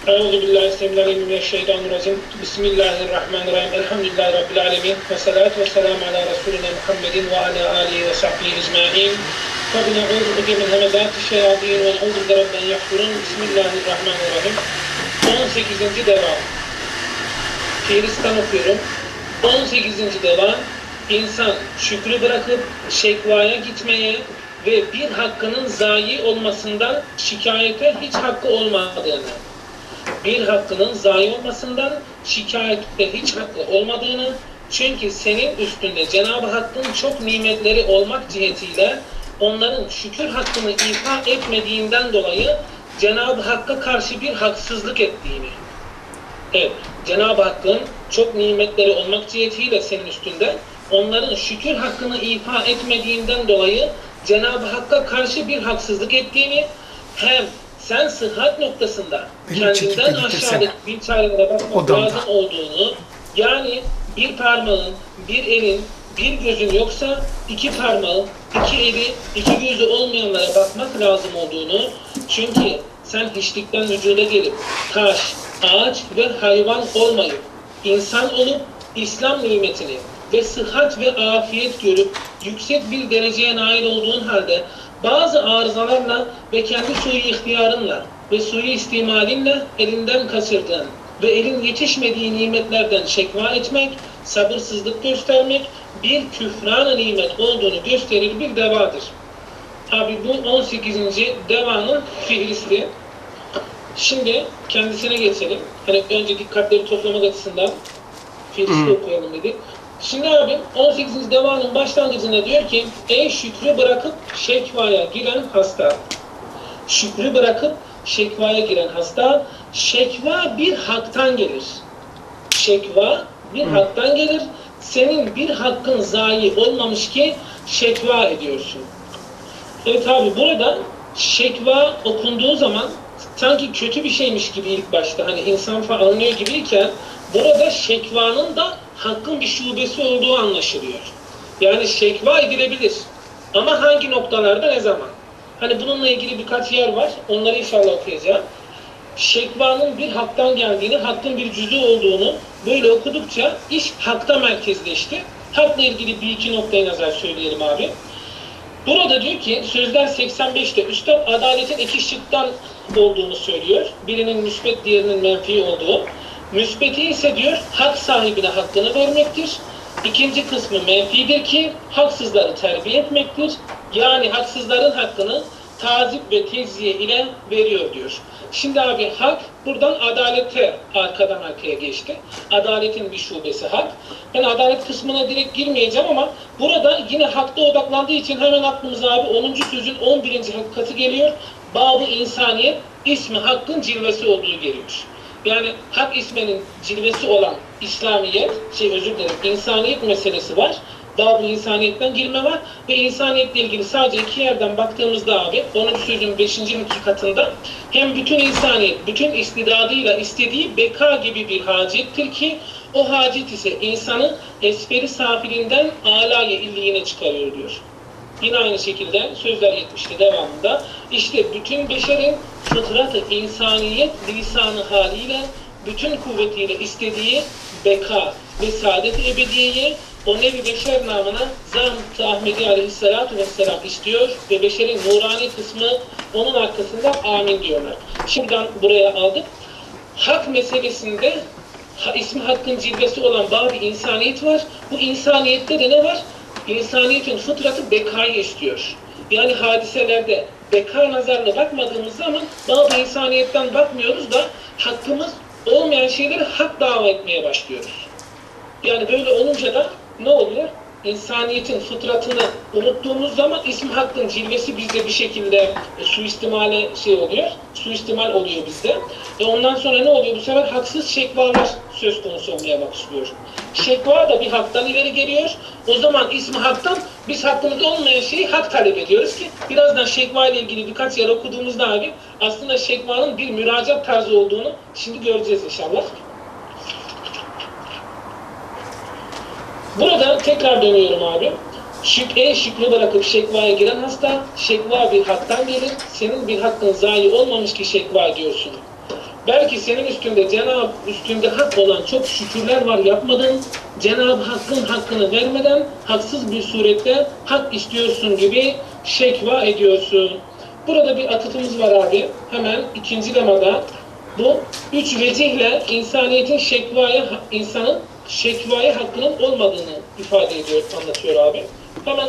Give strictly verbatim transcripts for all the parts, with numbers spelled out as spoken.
Euzubillahimineşşeytanirracim. Bismillahirrahmanirrahim. Elhamdülillahi Rabbil alemin. Ve salatu ve selamu ala Resulina Muhammedin ve ala alihi ve sahbihi ecma'in. Ve bine'ûzu bike min hemezâti şeyâdîn ve ne'ûzu bike rabben yahfurun. Bismillahirrahmanirrahim. on sekizinci devam. Fiilistan okuyorum. on sekizinci devam. İnsan şükrü bırakıp şekvaya gitmeye ve bir hakkının zayi olmasından şikayete hiç hakkı olmadığını, bir hakkının zayi olmasından şikayette hiç hakkı olmadığını, çünkü senin üstünde Cenab-ı Hakk'ın çok nimetleri olmak cihetiyle onların şükür hakkını ifa etmediğinden dolayı Cenab-ı Hakk'a karşı bir haksızlık ettiğini. Evet, Cenab-ı Hakk'ın çok nimetleri olmak cihetiyle senin üstünde onların şükür hakkını ifa etmediğinden dolayı Cenab-ı Hakk'a karşı bir haksızlık ettiğini, hem sen sıhhat noktasında Beni kendinden aşağıdaki bir çarelere bakmak lazım olduğunu, yani bir parmağın, bir elin, bir gözün yoksa iki parmağı, iki eli, iki gözü olmayanlara bakmak lazım olduğunu, çünkü sen hiçlikten vücuda gelip taş, ağaç ve hayvan olmayıp insan olup İslam nimetini ve sıhhat ve afiyet görüp yüksek bir dereceye nail olduğun halde bazı arızalarla ve kendi suyu ihtiyarınla ve suyu istimalinle elinden kaçırdığın ve elin yetişmediği nimetlerden şekva etmek, sabırsızlık göstermek bir küfran-ı nimet olduğunu gösterir bir devadır. Abi bu on sekizinci devanın fiilisti. Şimdi kendisine geçelim. Hani önce dikkatleri toplamak açısından fiilisti okuyalım dedik. Şimdi abi on sekizinci devanın başlangıcında diyor ki, ey şükrü bırakıp şekvaya giren hasta. Şükrü bırakıp şekvaya giren hasta, şekva bir haktan gelir. Şekva bir Hı. haktan gelir. Senin bir hakkın zayi olmamış ki şekva ediyorsun. Evet abi, burada şekva okunduğu zaman sanki kötü bir şeymiş gibi ilk başta, hani insan falan anlıyor gibiyken, burada şekvanın da hakkın bir şubesi olduğu anlaşılıyor. Yani şekva edilebilir. Ama hangi noktalarda, ne zaman? Hani bununla ilgili birkaç yer var. Onları inşallah okuyacağım. Şekvanın bir haktan geldiğini, hakkın bir cüzü olduğunu böyle okudukça iş hakta merkezleşti. Hakla ilgili bir iki noktaya nazar söyleyelim abi. Burada diyor ki, Sözler seksen beşte Üstad adaletin iki şıktan olduğunu söylüyor. Birinin müsbet, diğerinin menfi olduğu. Müsbeti ise diyor, hak sahibine hakkını vermektir. İkinci kısmı menfidir ki, haksızları terbiye etmektir. Yani haksızların hakkını tazip ve tezyiye ile veriyor diyor. Şimdi abi hak, buradan adalete arkadan arkaya geçti. Adaletin bir şubesi hak. Ben adalet kısmına direkt girmeyeceğim ama burada yine hakta odaklandığı için hemen aklımıza abi onuncu sözün on birinci hakikati geliyor. Bab-ı insaniyet, ismi hakkın cilvesi olduğu geliyor. Yani hak isminin cilvesi olan İslamiyet, şey özür dilerim, insaniyet meselesi var. Bab-ı insaniyetten girme var ve insaniyetle ilgili sadece iki yerden baktığımızda abi onuncu sözün beşinci hakikatında hem bütün insaniyet, bütün istidadıyla istediği beka gibi bir hacettir ki o hacet ise insanı esferi safilinden âlâ-i illiyine çıkarıyor diyor. Yine aynı şekilde Sözler yetmişte devamında işte bütün beşerin fıtrat-ı insaniyet lisanı haliyle bütün kuvvetiyle istediği beka ve saadet-i ebediyeyi o nevi beşer namına Zahmet-i Ahmedi aleyhissalatu vesselam istiyor ve beşerin nurani kısmı onun arkasında amin diyorlar. Şimdiden buraya aldık. Hak meselesinde ha, ismi hakkın cilvesi olan bazı insaniyet var. Bu insaniyette de ne var? İnsaniyetin fıtratı bekayı istiyor. Yani hadiselerde beka nazarla bakmadığımız zaman bazı insaniyetten bakmıyoruz da hakkımız olmayan şeyleri hak dava etmeye başlıyoruz. Yani böyle olunca da ne oluyor? İnsaniyetin fıtratını unuttuğumuz zaman ismi hakkın cilvesi bizde bir şekilde e, suistimale şey oluyor, suistimal oluyor bizde. E ondan sonra ne oluyor? Bu sefer haksız şekvalar söz konusu olmaya başlıyor. Şekva da bir haktan ileri geliyor. O zaman ismi haktan biz hakkımızda olmayan şeyi hak talep ediyoruz ki birazdan şekva ile ilgili birkaç yer okuduğumuzda abi aslında şekvanın bir müracaat tarzı olduğunu şimdi göreceğiz inşallah. Burada tekrar dönüyorum abi. Şük, ey şükrü bırakıp şekvaya giren hasta, şekva bir haktan gelir. Senin bir hakkın zayi olmamış ki şekva diyorsun. Belki senin üstünde Cenab-ı üstünde hak olan çok şükürler var, yapmadın. Cenab-ı Hakk'ın hakkını vermeden haksız bir surette hak istiyorsun gibi şekva ediyorsun. Burada bir atıfımız var abi. Hemen ikinci lemada bu üç vecihle insaniyetin şekvaya, insanın şekvaya hakkının olmadığını ifade ediyor, anlatıyor abi. Hemen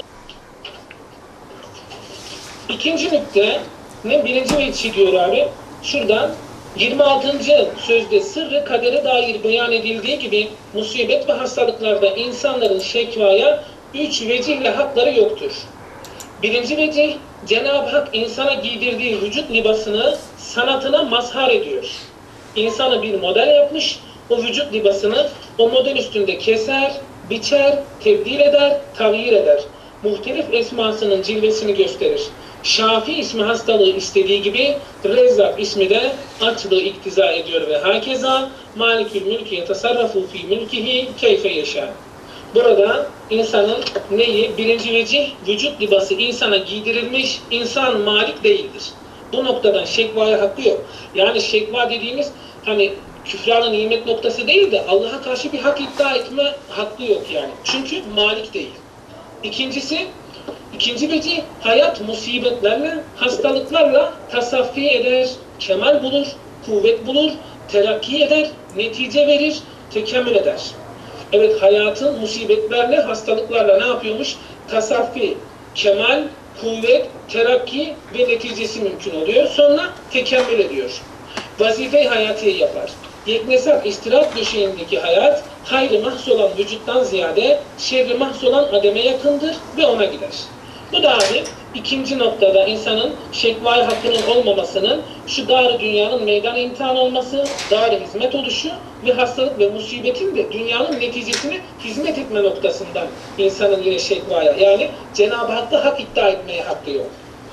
ikinci nükte ne? Birinci vecih diyor abi. Şuradan yirmi altıncı sözde sırrı kadere dair beyan edildiği gibi musibet ve hastalıklarda insanların şekvaya üç vecihle hakları yoktur. Birinci vecih, Cenab-ı Hak insana giydirdiği vücut libasını sanatına mazhar ediyor. İnsanı bir model yapmış, o vücut libasını o model üstünde keser, biçer, tebdil eder, tağyir eder. Muhtelif esmasının cilvesini gösterir. Şafi ismi hastalığı istediği gibi Rezzak ismi de açlığı iktiza ediyor ve hakeza Malikül mülki yetasarrafu fi mülkihi keyfe yaşar. Burada insanın neyi? Birinci vecih, vücut libası insana giydirilmiş, insan malik değildir. Bu noktadan şekvaya hakkı yok. Yani şekva dediğimiz hani küfranı nimet noktası değil de Allah'a karşı bir hak iddia etme hakkı yok yani. Çünkü malik değil. İkincisi, ikinci vecih, hayat musibetlerle, hastalıklarla tasaffi eder, kemal bulur, kuvvet bulur, terakki eder, netice verir, tekemmül eder. Evet, hayatın musibetlerle, hastalıklarla ne yapıyormuş? Tasaffi, kemal, kuvvet, terakki ve neticesi mümkün oluyor. Sonra tekemmül ediyor. Vazife-i hayatiye yapar. Yeknesak istirahat döşeğindeki hayat, hayrı mahs olan vücuttan ziyade şerri mahs olan ademe yakındır ve ona gider. Bu da abi ikinci noktada insanın şekvai hakkının olmamasının şu dar-ı dünyanın meydan imtihan olması, dar-ı hizmet oluşu ve hastalık ve musibetin de dünyanın neticesine hizmet etme noktasından insanın yine şekvaya, yani Cenab-ı Hak'ta hak iddia etmeye hakkı yok.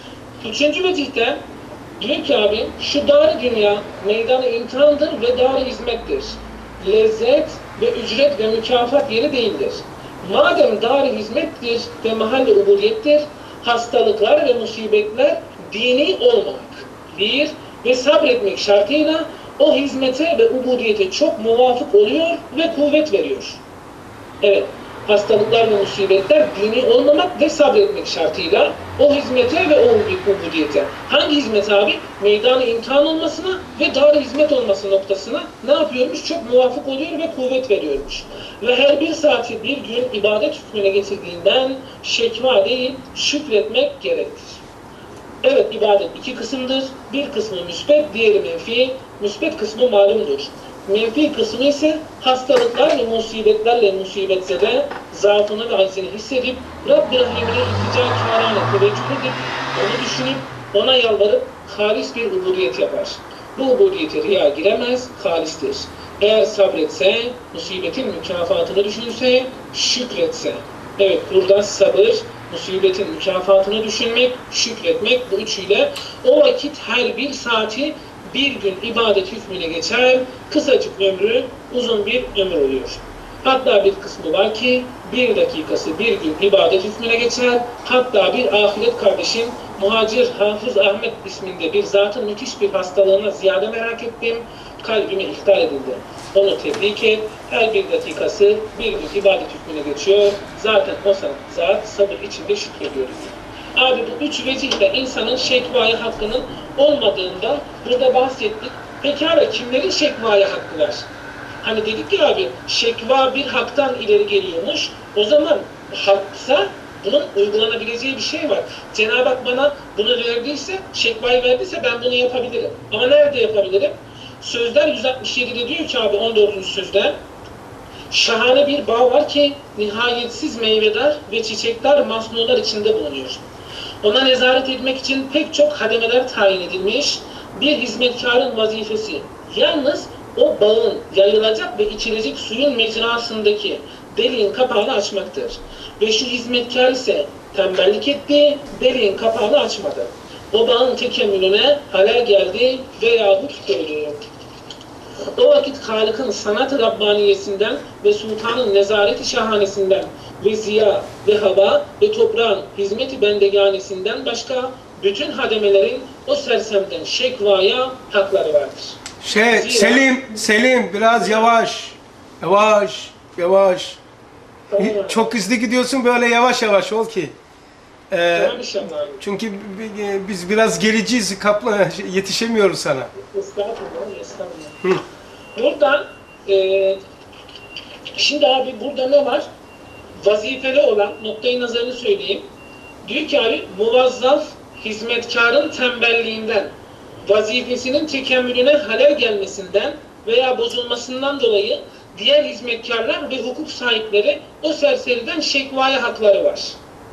Üçüncü vecihte diyor ki abi, şu dar-ı dünya meydanı imtihandır ve dar-ı hizmettir. Lezzet ve ücret ve mükafat yeri değildir. Madem dar-ı hizmettir ve mahalle ubudiyettir, hastalıklar ve musibetler dini olmamak, bir ve sabretmek şartıyla o hizmete ve ubudiyete çok muvafık oluyor ve kuvvet veriyor. Evet, hastalıklar ve musibetler dini olmamak ve sabretmek şartıyla o hizmete ve o ubudiyete. Hangi hizmet abi? Meydan-ı imtihan olmasına ve dar-ı hizmet olması noktasına ne yapıyormuş? Çok muvafık oluyor ve kuvvet veriyormuş. Ve her bir saati bir gün ibadet hükmüne getirdiğinden şekva değil, şükretmek gerektir. Evet, ibadet iki kısımdır. Bir kısmı müsbet, diğeri menfi. Müsbet kısmı malumdur. Menfi kısmı ise hastalıklar ve musibetlerle musibetse zaafını ve aczini hissedip Rabb-i Rahim'ine iltica kârâne teveccüh edip onu düşünüp ona yalvarıp halis bir ubudiyet yapar. Bu ubudiyete riya giremez, halistir. Eğer sabretse, musibetin mükafatını düşünse, şükretse. Evet, burada sabır, musibetin mükafatını düşünmek, şükretmek, bu üçüyle o vakit her bir saati bir gün ibadet hükmüne geçer, kısacık ömrü uzun bir ömür oluyor. Hatta bir kısmı var ki bir dakikası bir gün ibadet hükmüne geçer, hatta bir ahiret kardeşim Muhacir Hafız Ahmet isminde bir zatın müthiş bir hastalığına ziyade merak ettim, kalbime ihtar edildi. Onu tebrik et, her bir dakikası bir gün ibadet hükmüne geçiyor, zaten o zat sabır içinde şükrediyor. Abi bu üç vecihle insanın şekvaya hakkının olmadığında burada bahsettik. Pekala kimlerin şekvaya hakkı var? Hani dedik ya abi, şekva bir haktan ileri geliyormuş. O zaman haksa bunun uygulanabileceği bir şey var. Cenab-ı Hak bana bunu verdiyse, şekvayı verdiyse ben bunu yapabilirim. Ama nerede yapabilirim? Sözler yüz altmış yedide diyor ki abi, on dördüncü sözde, şahane bir bağ var ki nihayetsiz meyvedar ve çiçekler, masnular içinde bulunuyor. Ona nezaret etmek için pek çok hademeler tayin edilmiş, bir hizmetkarın vazifesi yalnız o bağın yayılacak ve içilecek suyun mecrasındaki deliğin kapağını açmaktır. Ve şu hizmetkar ise tembellik etti, deliğin kapağını açmadı. O bağın tekemmülüne halel geldi veyahut öldü. O vakit Halık'ın sanat-ı Rabbaniyesinden ve Sultan'ın nezareti şahanesinden ve ziya ve hava ve toprağın hizmet-i bendeganesinden başka bütün hademelerin o sersemden şekvaya hakları vardır. Şey, Zira- Selim, Selim biraz yavaş. Yavaş, yavaş. Tamam abi. Çok hızlı gidiyorsun, böyle yavaş yavaş ol ki. Ee, Tamam inşallah abi. çünkü bi- bi- biz biraz gericiyiz, kapla yetişemiyoruz sana. Estağfurullah, estağfurullah. Buradan e, şimdi abi burada ne var? Vazifeli olan noktayı nazarını söyleyeyim. Diyor ki abi muvazzaf hizmetkarın tembelliğinden, vazifesinin tekemmülüne halel gelmesinden veya bozulmasından dolayı diğer hizmetkarlar ve hukuk sahipleri o serseriden şekvaya hakları var.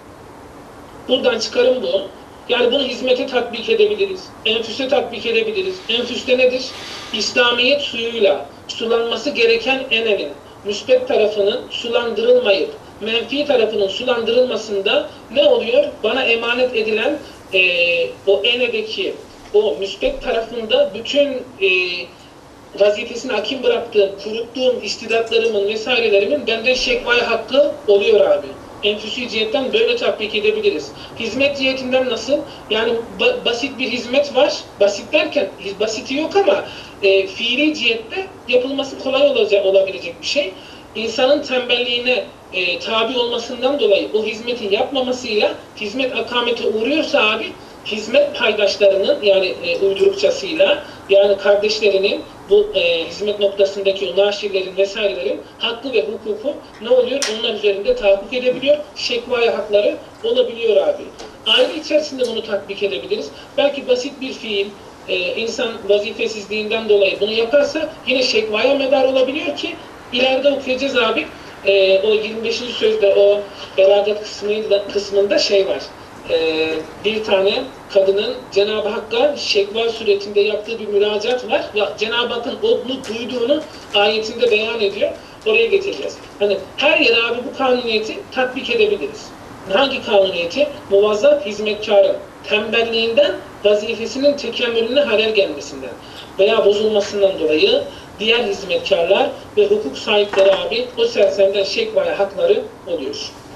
Buradan çıkarım bu. Yani bunu hizmete tatbik edebiliriz, enfüse tatbik edebiliriz. Enfüste nedir? İslamiyet suyuyla sulanması gereken enelin müsbet tarafının sulandırılmayıp menfi tarafının sulandırılmasında ne oluyor? Bana emanet edilen e, o enedeki o müsbet tarafında bütün e, vazifesini hakim bıraktığım, kuruttuğum istidatlarımın vesairelerimin benden şekvaya hakkı oluyor abi. Enfüsi cihetten böyle tatbik edebiliriz. Hizmet cihetinden nasıl? Yani ba- basit bir hizmet var. Basit derken basiti yok ama e, fiili cihette yapılması kolay olacak, olabilecek bir şey. İnsanın tembelliğine e, tabi olmasından dolayı o hizmeti yapmamasıyla hizmet akamete uğruyorsa abi hizmet paydaşlarının yani e, uydurukçasıyla yani kardeşlerinin bu e, hizmet noktasındaki o naşirlerin vesairelerin hakkı ve hukuku ne oluyor? Onlar üzerinde tahakkuk edebiliyor. Şekvaya hakları olabiliyor abi. Aile içerisinde bunu tatbik edebiliriz. Belki basit bir fiil e, insan vazifesizliğinden dolayı bunu yaparsa yine şekvaya medar olabiliyor ki ileride okuyacağız abi. E, o yirmi beşinci sözde o belagat kısmında, kısmında şey var. Ee, bir tane kadının Cenab-ı Hakk'a şekva suretinde yaptığı bir müracaat var ve Cenab-ı Hakk'ın onu duyduğunu ayetinde beyan ediyor. Oraya getireceğiz. Hani her yere abi bu kanuniyeti tatbik edebiliriz. Hangi kanuniyeti? Muvazzaf hizmetkarın tembelliğinden vazifesinin tekemmülüne halel gelmesinden veya bozulmasından dolayı diğer hizmetkarlar ve hukuk sahipleri abi o sersemden şekvaya hakları oluyor.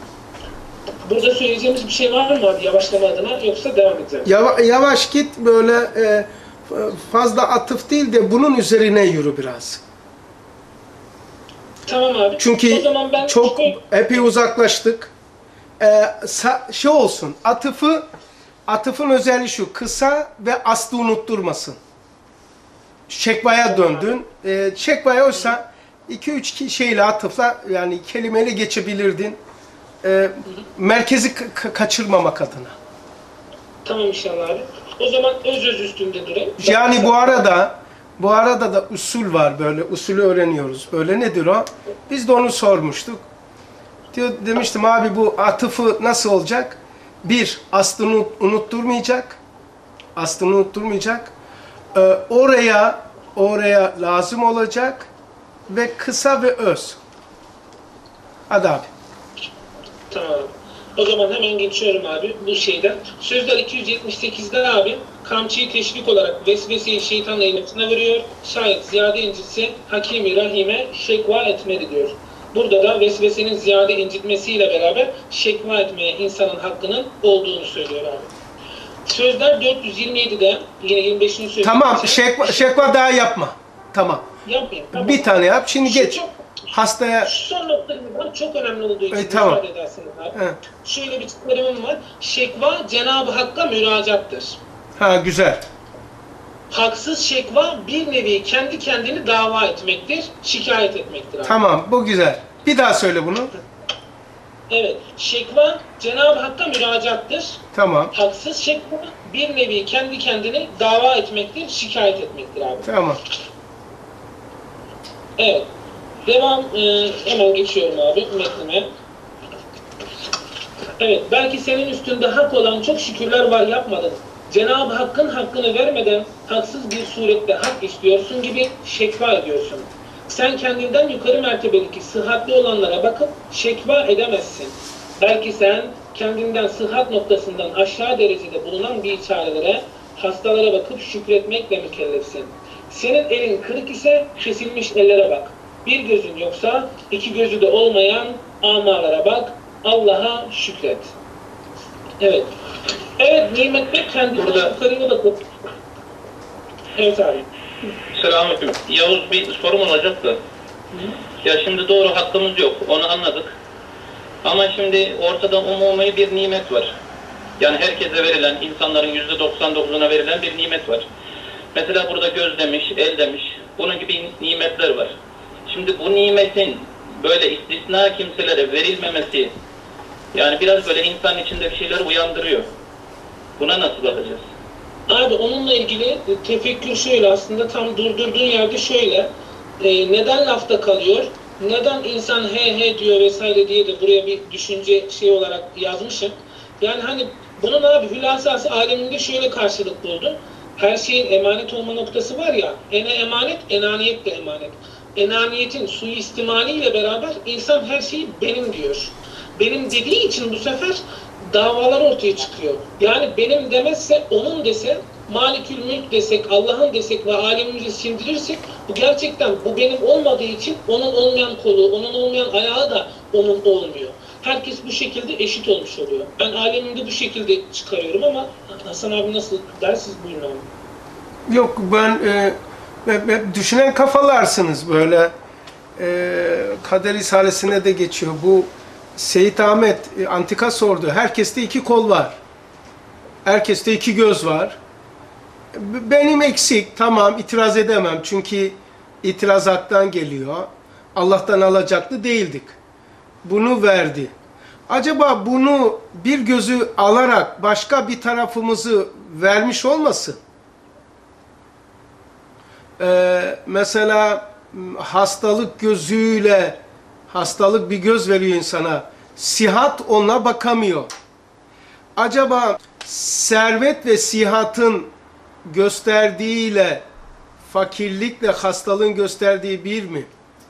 Burada söyleyeceğimiz bir şey var mı abi yavaşlama adına yoksa devam edeceğim? Yava- yavaş git, böyle e, fazla atıf değil de bunun üzerine yürü biraz. Tamam abi. Çünkü o zaman ben çok şöyle- epey uzaklaştık. Ee, sa- şey olsun, atıfı, atıfın özelliği şu, kısa ve aslı unutturmasın. Şekvaya döndün. Ee, şekvaya oysa iki üç şeyle atıfla yani kelimeyle geçebilirdin. Ee, merkezi ka- kaçırmamak adına. Tamam inşallah abi. O zaman öz öz üstünde durayım. Yani bu arada bu arada da usul var, böyle usulü öğreniyoruz. Böyle nedir o? Biz de onu sormuştuk. Diyor, demiştim abi bu atıfı nasıl olacak? Bir, aslını unutturmayacak. Aslını unutturmayacak. Ee, oraya oraya lazım olacak ve kısa ve öz. Hadi abi. Tamam. O zaman hemen geçiyorum abi bu şeyden. Sözler iki yüz yetmiş sekizde abi kamçıyı teşvik olarak vesveseyi şeytanla eline veriyor. Şayet ziyade incitse hakimi rahime şekva etmeli diyor. Burada da vesvesenin ziyade incitmesiyle beraber şekva etmeye insanın hakkının olduğunu söylüyor abi. Sözler dört yüz yirmi yedide yine yirmi beşinci sözde. Tamam, şekva, şekva daha yapma. Tamam. Yapmayayım. Tamam. Bir tane yap. Şimdi Şu geç. çok- Hastaya. Şu son noktamız var. Çok önemli olduğu için E, tamam. müsaade ederseniz abi. He. Şöyle bir çıkarımım var. Şekva Cenab-ı Hakk'a müracaattır. Ha, güzel. Haksız şekva bir nevi kendi kendini dava etmektir, şikayet etmektir abi. Tamam, bu güzel. Bir daha söyle bunu. Evet, şekva Cenab-ı Hakk'a müracaattır. Tamam. Haksız şekva bir nevi kendi kendini dava etmektir, şikayet etmektir abi. Tamam. Evet. Devam, e, hemen geçiyorum abi metnime. Evet, belki senin üstünde hak olan çok şükürler var yapmadın. Cenab-ı Hakk'ın hakkını vermeden haksız bir surette hak istiyorsun gibi şekva ediyorsun. Sen kendinden yukarı mertebedeki sıhhatli olanlara bakıp şekva edemezsin. Belki sen kendinden sıhhat noktasından aşağı derecede bulunan bir çarelere, hastalara bakıp şükretmekle mükellefsin. Senin elin kırık ise kesilmiş ellere bak. Bir gözün yoksa iki gözü de olmayan amalara bak. Allah'a şükret. Evet. Evet, nimetler kendinden Burada- yukarıya bakıp. Evet abi. Selamünaleyküm. Yavuz, bir sorum olacak da. Hı? Ya şimdi doğru hakkımız yok, onu anladık. Ama şimdi ortada umumi bir nimet var. Yani herkese verilen, insanların yüzde doksan dokuzuna verilen bir nimet var. Mesela burada göz demiş, el demiş, bunun gibi nimetler var. Şimdi bu nimetin böyle istisna kimselere verilmemesi, yani biraz böyle insan içinde bir şeyler uyandırıyor. Buna nasıl bakacağız? Abi onunla ilgili tefekkür şöyle, aslında tam durdurduğun yerde şöyle. E, neden lafta kalıyor? Neden insan he he diyor vesaire diye de buraya bir düşünce şey olarak yazmışım. Yani hani bunun abi hülasası aleminde şöyle karşılık buldu. Her şeyin emanet olma noktası var ya. Ene emanet, enaniyet de emanet. Enaniyetin suistimaliyle beraber insan her şeyi benim diyor. Benim dediği için bu sefer davalar ortaya çıkıyor. Yani benim demezse onun dese, Malikül Mülk desek, Allah'ın desek ve alemimizi sindirirsek, bu gerçekten bu benim olmadığı için onun olmayan kolu, onun olmayan ayağı da onun olmuyor. Herkes bu şekilde eşit olmuş oluyor. Ben alemimde bu şekilde çıkarıyorum ama Hasan abi nasıl der, siz buyurun abi. Yok ben e, hep, hep düşünen kafalarsınız böyle. E, Kader Risalesi'ne de geçiyor. Bu Seyit Ahmet e, antika sordu. Herkeste iki kol var. Herkeste iki göz var. Benim eksik, tamam, itiraz edemem. Çünkü itirazattan geliyor. Allah'tan alacaklı değildik. Bunu verdi. Acaba bunu bir gözü alarak başka bir tarafımızı vermiş olmasın? Ee, mesela hastalık gözüyle, hastalık bir göz veriyor insana. Sihat ona bakamıyor. Acaba servet ve sihatın gösterdiğiyle fakirlikle hastalığın gösterdiği bir mi?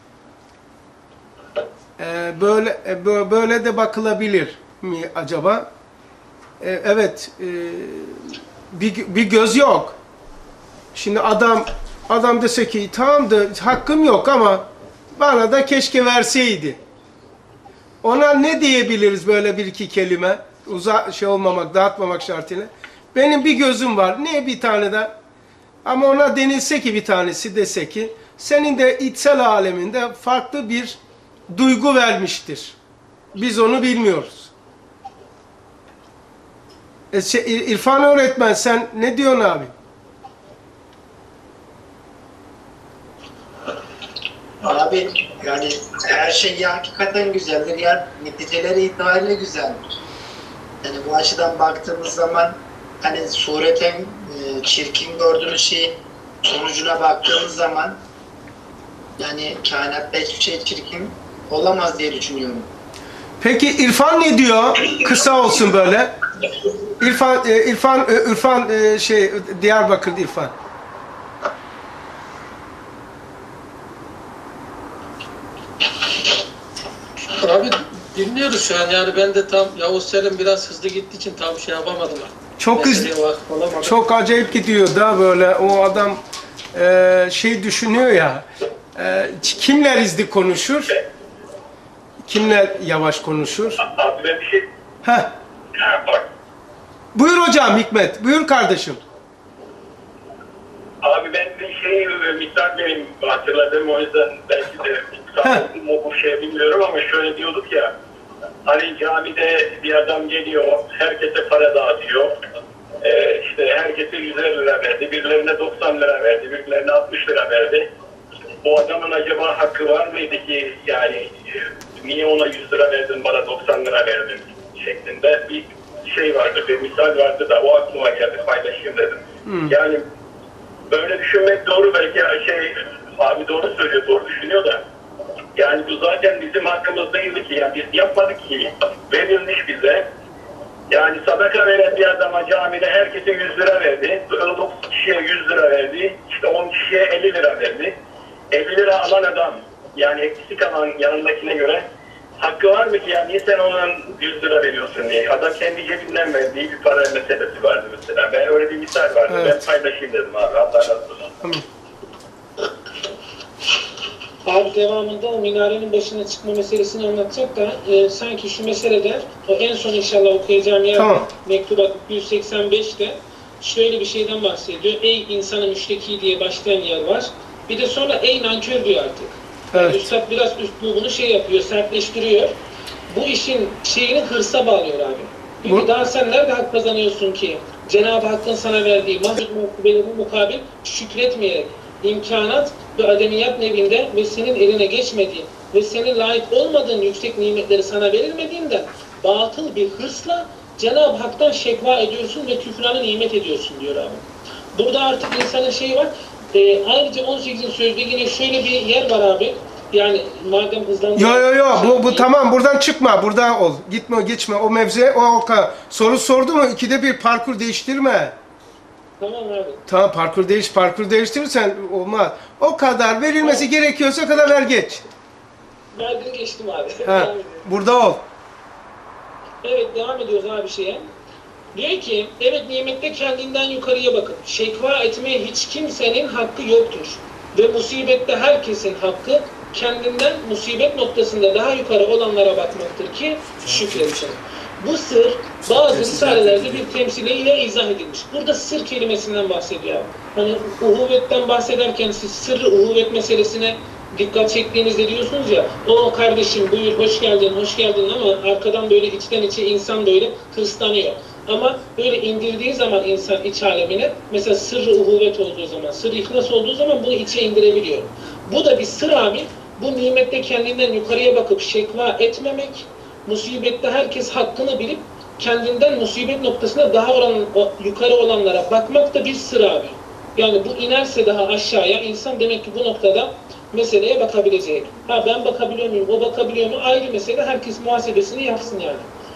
Ee, böyle böyle de bakılabilir mi acaba? Ee, evet, e, bir, bir göz yok. Şimdi adam adam dese ki tamam da hakkım yok ama bana da keşke verseydi. Ona ne diyebiliriz böyle bir iki kelime? Uza şey olmamak, dağıtmamak şartıyla. Benim bir gözüm var. Niye bir tane de? Ama ona denilse ki bir tanesi dese ki senin de içsel aleminde farklı bir duygu vermiştir. Biz onu bilmiyoruz. E, şey, İrfan öğretmen sen ne diyorsun abi? Abi yani her şey ya hakikaten güzeldir ya neticeleri itibariyle güzeldir. Yani bu açıdan baktığımız zaman hani sureten e, çirkin gördüğümüz şey sonucuna baktığımız zaman yani kainatta hiçbir şey çirkin olamaz diye düşünüyorum. Peki İrfan ne diyor? Kısa olsun böyle. İrfan, e, İrfan, e, İrfan e, şey Diyarbakır İrfan. Abi dinliyoruz şu an, yani ben de tam Yavuz Selim biraz hızlı gittiği için tam şey yapamadım. Çok hızlı, çok acayip gidiyor da böyle o adam e, şey düşünüyor ya, e, kimler hızlı konuşur, kimler yavaş konuşur. Abi ben bir şey... Heh. Buyur hocam Hikmet, buyur kardeşim. Abi ben bir şey miktar benim hatırladım, o yüzden belki de sağlıklı bu şey bilmiyorum ama şöyle diyorduk ya, hani camide bir adam geliyor, herkese para dağıtıyor, ee, işte herkese yüz lira verdi, birilerine doksan lira verdi, birilerine altmış lira verdi. Bu adamın acaba hakkı var mıydı ki yani niye ona yüz lira verdin, bana doksan lira verdin şeklinde bir şey vardı, bir misal vardı da o aklıma geldi, paylaşayım dedim. Hmm. Yani böyle düşünmek doğru, belki şey abi doğru söylüyor, doğru düşünüyor da yani bu zaten bizim hakkımız değildi ki, yani biz yapmadık ki, verilmiş bize. Yani sadaka veren bir adama camide herkese yüz lira verdi, doksan kişiye yüz lira verdi, işte on kişiye elli lira verdi. elli lira alan adam, yani eksik alan yanındakine göre hakkı var mı ki, ya niye sen ona yüz lira veriyorsun diye. Adam kendi cebinden verdiği bir para meselesi vardı mesela. Ben öyle bir misal vardı. Evet. Ben paylaşayım dedim abi. Allah razı olsun. Abi devamında o minarenin başına çıkma meselesini anlatacak da e, sanki şu meselede o en son inşallah okuyacağım yer tamam. Mektubat iki yüz seksen beşte şöyle bir şeyden bahsediyor. Ey insanı müşteki diye başlayan yer var. Bir de sonra ey nankör diyor artık. Evet. Üstad biraz üslubunu şey yapıyor, sertleştiriyor. Bu işin şeyini hırsa bağlıyor abi. Çünkü Bu- daha sen nerede hak kazanıyorsun ki? Cenab-ı Hakk'ın sana verdiği mahdut mukabelerine mukabil şükretmeyerek imkanat ve ademiyat nevinde ve senin eline geçmediğin ve senin layık olmadığın yüksek nimetleri sana verilmediğinden batıl bir hırsla Cenab-ı Hak'tan şekva ediyorsun ve küfrana nimet ediyorsun diyor abi. Burada artık insanın şeyi var. E, ayrıca on sekizinci sözde yine şöyle bir yer var abi. Yani madem hızlandırma... Yo yo yo bu, bu tamam buradan çıkma buradan ol. Gitme geçme o mevze o oka. Soru sordu mu ikide bir parkur değiştirme. Tamam abi. Tamam parkur değiş parkur değiştirirsen olmaz. O kadar verilmesi gerekiyorsa o kadar ver geç. Verdim geçtim abi. Ha, Devam ediyorum. burada ol. Evet devam ediyoruz abi şeye. Diyor ki evet nimette kendinden yukarıya bakın. Şekva etmeye hiç kimsenin hakkı yoktur. Ve musibette herkesin hakkı kendinden musibet noktasında daha yukarı olanlara bakmaktır ki şükredecek. Bu sır bazı risalelerde bir temsiliyle izah edilmiş. Burada sır kelimesinden bahsediyor abi. Hani uhuvvetten bahsederken siz sırrı uhuvvet meselesine dikkat çektiğinizde diyorsunuz ya o kardeşim buyur hoş geldin hoş geldin ama arkadan böyle içten içe insan böyle hırslanıyor. Ama böyle indirdiği zaman insan iç alemine mesela sırrı uhuvvet olduğu zaman, sırrı ihlas olduğu zaman bunu içe indirebiliyor. Bu da bir sır abi. Bu nimette kendinden yukarıya bakıp şekva etmemek, musibette herkes hakkını bilip kendinden musibet noktasına daha oran, yukarı olanlara bakmak da bir sır abi. Yani bu inerse daha aşağıya insan demek ki bu noktada meseleye bakabilecek. Ha ben bakabiliyor muyum, o bakabiliyor mu ayrı mesele. Herkes muhasebesini yapsın yani.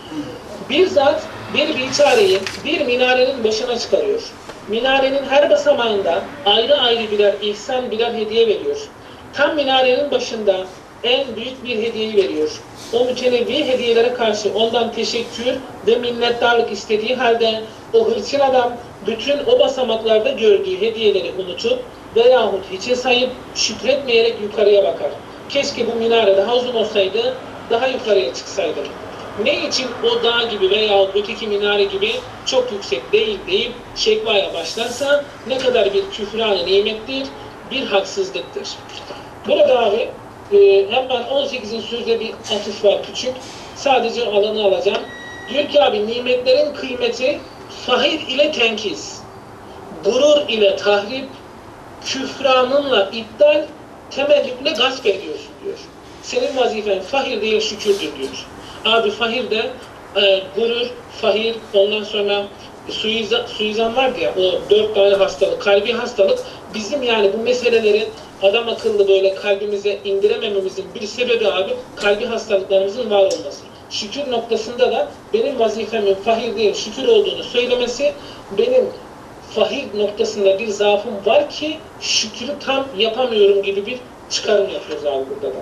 Bir zat bir biçareyi bir minarenin başına çıkarıyor. Minarenin her basamağında ayrı ayrı birer ihsan, birer hediye veriyor. Tam minarenin başında en büyük bir hediyeyi veriyor. O mütenevvi hediyelere karşı ondan teşekkür ve minnettarlık istediği halde o hırçın adam bütün o basamaklarda gördüğü hediyeleri unutup veyahut hiçe sayıp şükretmeyerek yukarıya bakar. Keşke bu minare daha uzun olsaydı, daha yukarıya çıksaydı. Ne için o dağ gibi veyahut öteki minare gibi çok yüksek değil deyip şekvaya başlarsa ne kadar bir küfran-ı nimettir, bir haksızlıktır. Burada abi e, hemen on sekizinci sözde bir atıf var küçük. Sadece alanı alacağım. Diyor ki abi nimetlerin kıymeti fahir ile tenkis, gurur ile tahrip, küfranınla iptal, temellükle gasp ediyorsun diyor. Senin vazifen fahir değil şükürdür diyor. Abi fahir de e, gurur, fahir, ondan sonra suizan, suizan vardı ya o dört tane hastalık, kalbi hastalık bizim yani bu meseleleri adam akıllı böyle kalbimize indiremememizin bir sebebi abi kalbi hastalıklarımızın var olması. Şükür noktasında da benim vazifemin fahir değil şükür olduğunu söylemesi benim fahir noktasında bir zaafım var ki şükrü tam yapamıyorum gibi bir çıkarım yapıyoruz abi burada da.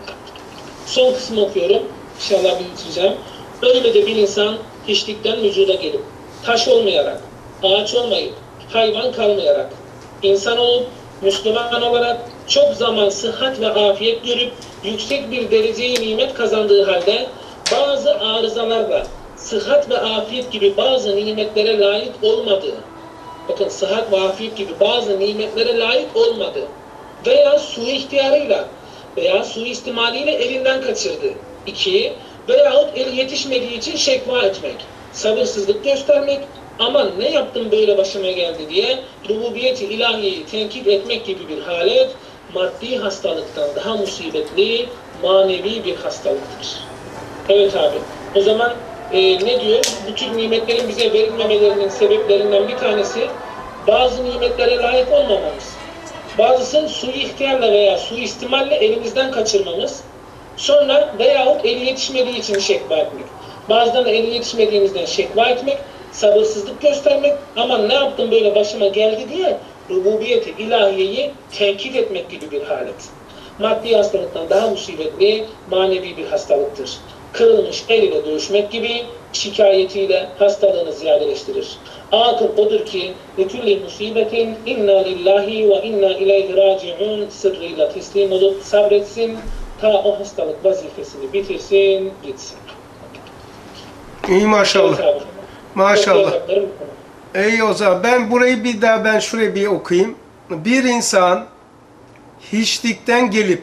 Son kısmı okuyorum. İnşallah bitireceğim. Öyle de bir insan hiçlikten vücuda gelip, taş olmayarak, ağaç olmayıp, hayvan kalmayarak, insan olup, Müslüman olarak çok zaman sıhhat ve afiyet görüp, yüksek bir dereceyi nimet kazandığı halde, bazı arızalarla, sıhhat ve afiyet gibi bazı nimetlere layık olmadığı, bakın sıhhat ve afiyet gibi bazı nimetlere layık olmadığı veya su ihtiyarıyla veya suistimaliyle elinden kaçırdı. İki, veyahut eli yetişmediği için şekva etmek, sabırsızlık göstermek, aman ne yaptım böyle başıma geldi diye rububiyeti ilahiyeyi tenkit etmek gibi bir halet, maddi hastalıktan daha musibetli, manevi bir hastalıktır. Evet abi, o zaman e, ne diyor? Bu tür nimetlerin bize verilmemelerinin sebeplerinden bir tanesi, bazı nimetlere layık olmamamız. Bazısı suihtiyarla veya suistimalle elimizden kaçırmamız. Sonra veyahut eli yetişmediği için şekva etmek. Bazen de eli yetişmediğimizden şekva etmek, sabırsızlık göstermek, ama ne yaptım böyle başıma geldi diye rububiyeti ilahiyeyi tenkit etmek gibi bir halet. Maddi hastalıktan daha musibetli, manevi bir hastalıktır. Kırılmış el ile dövüşmek gibi şikayetiyle hastalığını ziyadeleştirir. Akıl odur ki لِكُلِّ musibetin inna lillahi ve inna ileyhi raciun sırrıyla teslim olup sabretsin, ta o hastalık vazifesini bitirsin, gitsin. İyi maşallah. Evet abi. Maşallah. Okuyacaklarım bu konu. İyi o zaman ben burayı bir daha ben şuraya bir okuyayım. Bir insan hiçlikten gelip,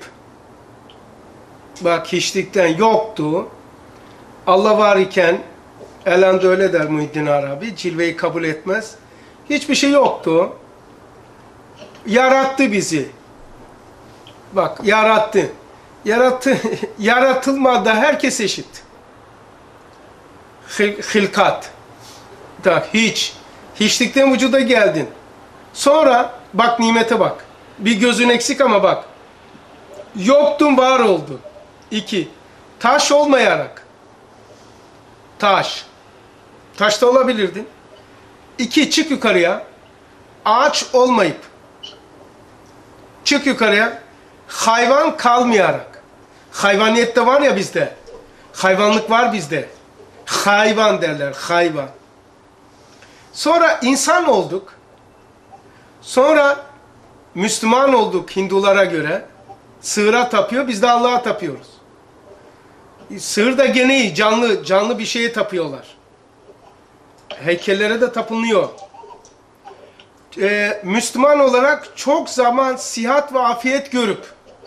bak hiçlikten yoktu, Allah var iken, elhamdülillah öyle der Muhyiddin Arabi, cilveyi kabul etmez. Hiçbir şey yoktu. Yarattı bizi. Bak yarattı. Yarattı. Yaratılmada herkes eşit. Hil, hilkat. Da hiç. Hiçlikten vücuda geldin. Sonra bak nimete bak. Bir gözün eksik ama bak. Yoktun var oldu. İki. Taş olmayarak. Taş. Taşta olabilirdin. İki. Çık yukarıya. Ağaç olmayıp. Çık yukarıya. Hayvan kalmayarak. Hayvaniyette var ya bizde. Hayvanlık var bizde. Hayvan derler. Hayvan. Sonra insan olduk. Sonra Müslüman olduk Hindulara göre. Sığıra tapıyor, biz de Allah'a tapıyoruz. Sığır da gene iyi, canlı, canlı bir şeye tapıyorlar. Heykellere de tapınıyor. Ee, Müslüman olarak çok zaman sihat ve afiyet görüp,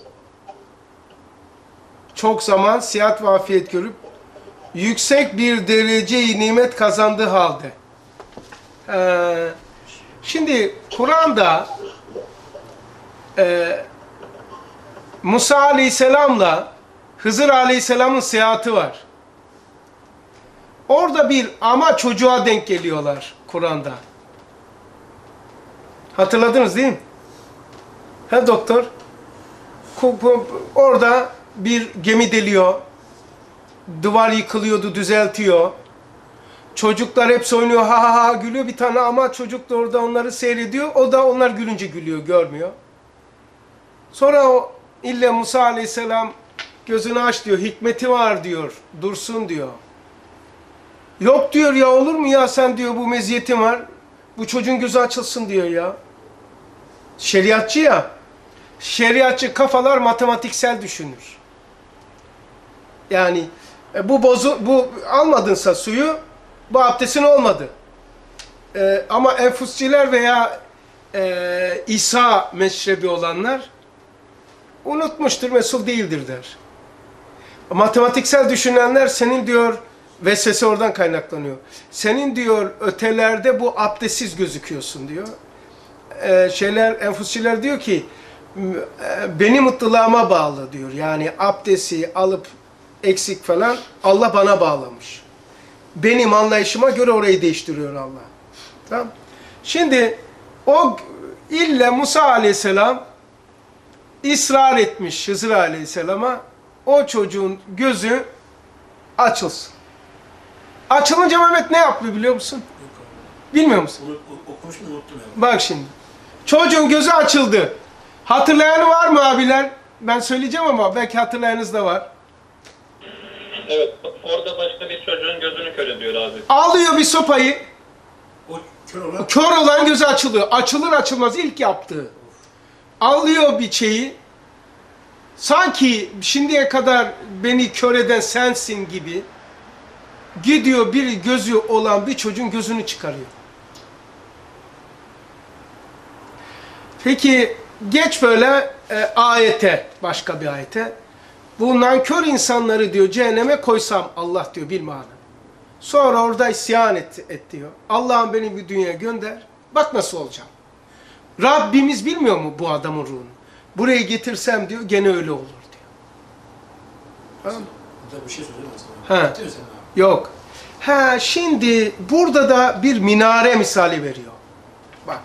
çok zaman sihat ve afiyet görüp, yüksek bir dereceyi nimet kazandığı halde. Ee, şimdi Kur'an'da e, Musa Aleyhisselam'la Hızır Aleyhisselam'ın seyahati var. Orada bir ama çocuğa denk geliyorlar Kur'an'da. Hatırladınız değil mi? He doktor? Orada bir gemi deliyor. Duvar yıkılıyordu, düzeltiyor. Çocuklar hepsi oynuyor, ha ha ha gülüyor. Bir tane ama çocuk da orada onları seyrediyor. O da onlar gülünce gülüyor, görmüyor. Sonra o ille Musa Aleyhisselam gözünü aç diyor, hikmeti var diyor, dursun diyor. Yok diyor ya, olur mu ya sen diyor, bu meziyetin var. Bu çocuğun gözü açılsın diyor ya. Şeriatçı ya. Şeriatçı kafalar matematiksel düşünür. Yani e, bu bozu, bu almadınsa suyu, bu abdestin olmadı. E, ama enfusçiler veya e, İsa meşrebi olanlar unutmuştur, mesul değildir der. Matematiksel düşünenler senin diyor, vesvese oradan kaynaklanıyor. Senin diyor ötelerde bu abdestsiz gözüküyorsun diyor. Ee, şeyler, enfusçiler diyor ki beni mutluluğuma bağlı diyor. Yani abdesti alıp eksik falan Allah bana bağlamış. Benim anlayışıma göre orayı değiştiriyor Allah. Tamam. Şimdi o ille Musa Aleyhisselam ısrar etmiş Hızır Aleyhisselam'a, o çocuğun gözü açılsın. Açılınca Mehmet ne yapıyor biliyor musun? Bilmiyor musun? Okumuştum, unuttum ya. Bak şimdi. Çocuğun gözü açıldı. Hatırlayanı var mı abiler? Ben söyleyeceğim ama belki hatırlayanınız da var. Evet, orada başka bir çocuğun gözünü kör ediyor abi. Alıyor bir sopayı. O kör olan... Kör olan gözü açılıyor. Açılır açılmaz ilk yaptığı. Alıyor bir şeyi. Sanki şimdiye kadar beni kör eden sensin gibi. Gidiyor bir gözü olan bir çocuğun gözünü çıkarıyor. Peki geç böyle e, ayete, başka bir ayete. Bu nankör insanları diyor cehenneme koysam Allah diyor bilmem. Sonra orada isyan et, et diyor. Allah'ım beni bir dünyaya gönder. Bak nasıl olacağım. Rabbimiz bilmiyor mu bu adamın ruhunu? Buraya getirsem diyor gene öyle olur diyor. Tamam mı? Burada bir şey söyleyeyim aslında. Ha. Yok. Ha şimdi burada da bir minare misali veriyor. Bak.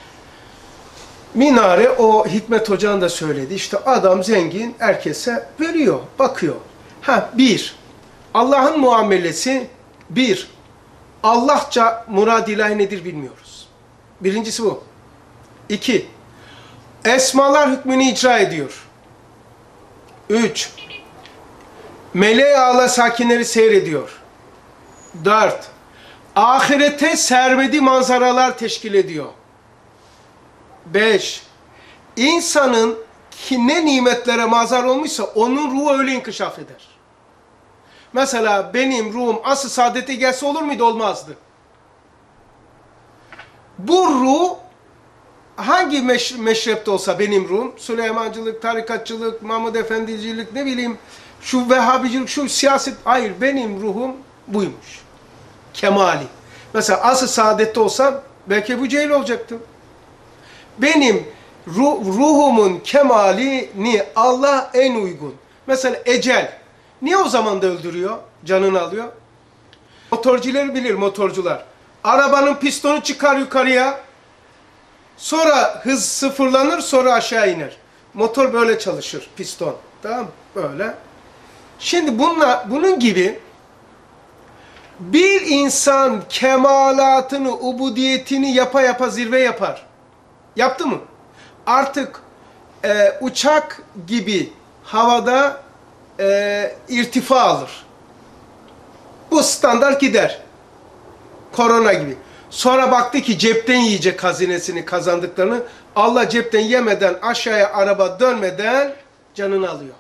Minare o Hikmet Hoca'nın da söyledi. İşte adam zengin herkese veriyor, bakıyor. Ha bir. Allah'ın muamelesi bir. Allahça murad ilahi nedir bilmiyoruz. Birincisi bu. İki. Esmalar hükmünü icra ediyor. Üç. Meleği ağla sakinleri seyrediyor. Dört. Ahirete sermedi manzaralar teşkil ediyor. Beş. İnsanın ki ne nimetlere mazhar olmuşsa onun ruhu öyle inkişaf eder. Mesela benim ruhum asıl saadete gelse olur muydu? Olmazdı. Bu ruh hangi meş meşrepte olsa benim ruhum, Süleymancılık, tarikatçılık, Mahmud Efendicilik, ne bileyim, şu Vehhabicilik, şu siyaset, hayır benim ruhum buymuş. Kemali. Mesela asıl saadette olsam belki Ebu Cehil olacaktım. Benim ruh, ruhumun kemalini Allah en uygun. Mesela ecel. Niye o zaman da öldürüyor? Canını alıyor. Motorcuları bilir, motorcular. Arabanın pistonu çıkar yukarıya. Sonra hız sıfırlanır, sonra aşağı iner. Motor böyle çalışır, piston. Tamam mı? Böyle. Şimdi bununla, bunun gibi bir insan kemalatını, ubudiyetini yapa yapa zirve yapar. Yaptı mı? Artık e, uçak gibi havada e, irtifa alır. Bu standart gider. Korona gibi. Sonra baktı ki cepten yiyecek hazinesini, kazandıklarını. Allah cepten yemeden, aşağıya araba dönmeden canını alıyor.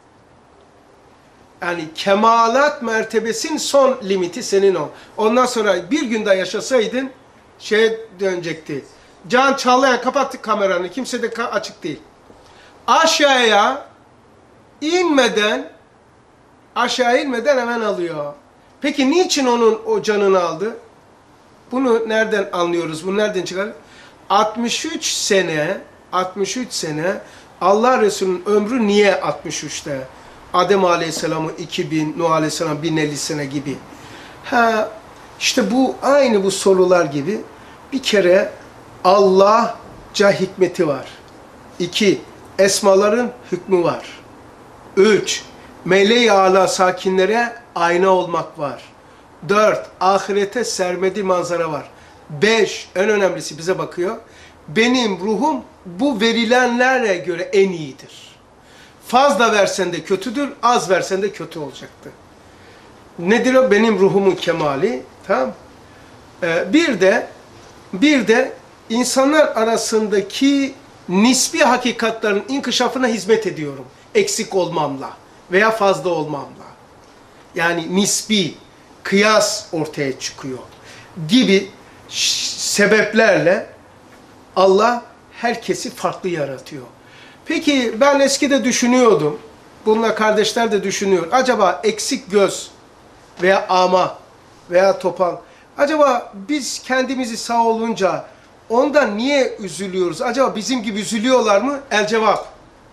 Yani kemalat mertebesinin son limiti senin o. Ondan sonra bir gün daha yaşasaydın şeye dönecekti. Can Çağlayan kapattı kameranı. Kimse de açık değil. Aşağıya inmeden aşağı inmeden hemen alıyor. Peki niçin onun o canını aldı? Bunu nereden anlıyoruz? Bunu nereden çıkar? altmış üç sene altmış üç sene Allah Resulü'nün ömrü niye altmış üçte? Adem Aleyhisselam'ı iki bin, Nuh Aleyhisselam bin elli sene gibi. Ha, işte bu aynı bu sorular gibi. Bir kere Allah'ca hikmeti var. İki, esmaların hükmü var. Üç, meleği âlâ sakinlere ayna olmak var. Dört, ahirete sermedi manzara var. Beş, en önemlisi bize bakıyor. Benim ruhum bu verilenlere göre en iyidir. Fazla versen de kötüdür, az versen de kötü olacaktı. Nedir o? Benim ruhumun kemali. Tamam. Ee, bir de bir de insanlar arasındaki nispi hakikatlerin inkişafına hizmet ediyorum. Eksik olmamla veya fazla olmamla. Yani nispi, kıyas ortaya çıkıyor gibi sebeplerle Allah herkesi farklı yaratıyor. Peki ben eskide düşünüyordum, bununla kardeşler de düşünüyor. Acaba eksik göz veya ama veya topal, acaba biz kendimizi sağ olunca ondan niye üzülüyoruz? Acaba bizim gibi üzülüyorlar mı? El cevap.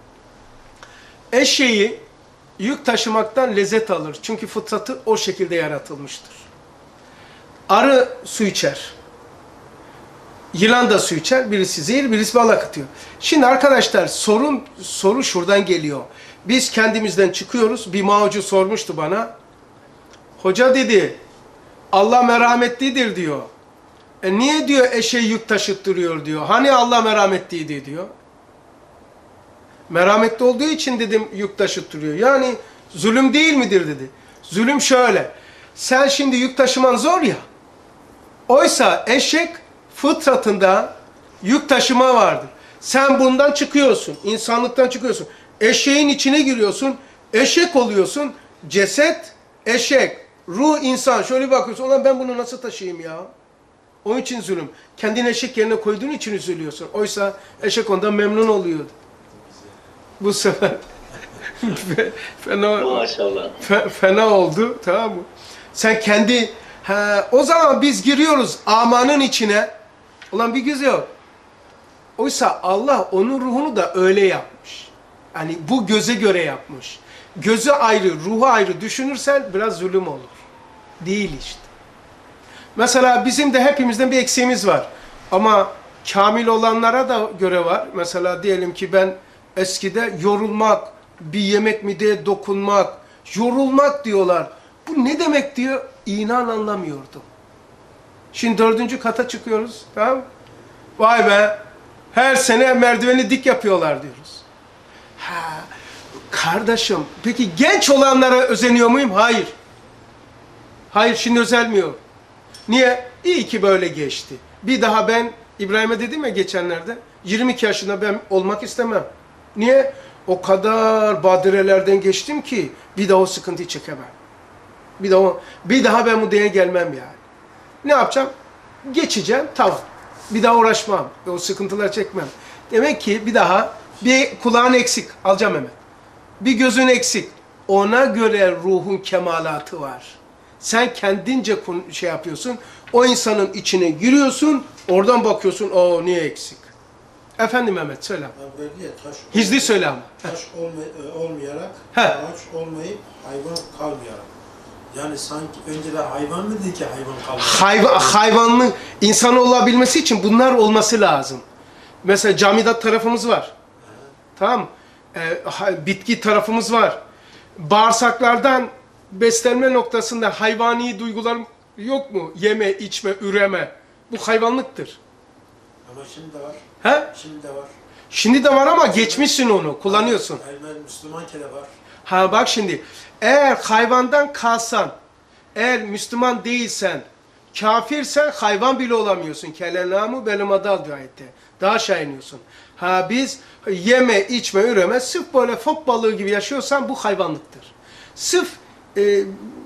Eşeği yük taşımaktan lezzet alır. Çünkü fıtratı o şekilde yaratılmıştır. Arı su içer. Yılan da su içer. Birisi zehir, birisi bal akıtıyor. Şimdi arkadaşlar sorun, soru şuradan geliyor. Biz kendimizden çıkıyoruz. Bir mağucu sormuştu bana. Hoca dedi, Allah merhametlidir diyor. E niye diyor eşeği yük taşıttırıyor diyor. Hani Allah merhametliydi diyor. Merhametli olduğu için dedim yük taşıttırıyor. Yani zulüm değil midir dedi. Zulüm şöyle. Sen şimdi yük taşıman zor ya. Oysa eşek fıtratında yük taşıma vardır. Sen bundan çıkıyorsun. İnsanlıktan çıkıyorsun. Eşeğin içine giriyorsun. Eşek oluyorsun. Ceset, eşek, ruh, insan. Şöyle bakıyorsun. Ulan ben bunu nasıl taşıyayım ya? Onun için zulüm. Kendini eşek yerine koyduğun için üzülüyorsun. Oysa eşek ondan memnun oluyordu. Bu sefer fena, Maşallah. fe, fena oldu, tamam mı? Sen kendi, ha, o zaman biz giriyoruz amanın içine. Ulan bir güzel yok. Oysa Allah onun ruhunu da öyle yapmış. Yani bu göze göre yapmış. Gözü ayrı, ruhu ayrı düşünürsen biraz zulüm olur. Değil işte. Mesela bizim de hepimizden bir eksiğimiz var. Ama kamil olanlara da göre var. Mesela diyelim ki ben eskide yorulmak, bir yemek mideye dokunmak, yorulmak diyorlar. Bu ne demek diyor? İnan anlamıyordum. Şimdi dördüncü kata çıkıyoruz. Tamam mı? Vay be! Her sene merdiveni dik yapıyorlar diyoruz. Ha, kardeşim, peki genç olanlara özeniyor muyum? Hayır. Hayır, şimdi özelmiyor. Niye? İyi ki böyle geçti. Bir daha ben, İbrahim'e dedim ya geçenlerde, yirmi iki yaşında ben olmak istemem. Niye? O kadar badirelerden geçtim ki bir daha o sıkıntıyı çekemem. Bir daha, bir daha ben bu dünyaya gelmem yani. Ne yapacağım? Geçeceğim, tamam. Bir daha uğraşmam. O sıkıntılar çekmem. Demek ki bir daha bir kulağın eksik. Alacağım hemen. Bir gözün eksik. Ona göre ruhun kemalatı var. Sen kendince şey yapıyorsun. O insanın içine giriyorsun. Oradan bakıyorsun. O niye eksik? Efendim Mehmet söyle. Böyle diye taş, Hizli söyle ama. taş olmay olmayarak, He. ağaç olmayıp hayvan kalmayarak. Yani sanki önceden hayvan mı dedi ki hayvan kalmayarak? Hayvan, hayvanlı insan olabilmesi için bunlar olması lazım. Mesela camidat tarafımız var. Tamam. Ee, bitki tarafımız var. Bağırsaklardan beslenme noktasında hayvani duygular yok mu? Yeme, içme, üreme. Bu hayvanlıktır. Ama şimdi de var. He? Şimdi de var. Şimdi de var ama geçmişsin onu, kullanıyorsun. Hayvan Müslüman kere var. Ha bak şimdi, eğer hayvandan kalsan, eğer Müslüman değilsen, kafirsen hayvan bile olamıyorsun. Kelenamu benim adal diyor ayette. Daha aşağı iniyorsun. Ha biz yeme, içme, üreme, sırf böyle fok balığı gibi yaşıyorsan bu hayvanlıktır. Sırf e,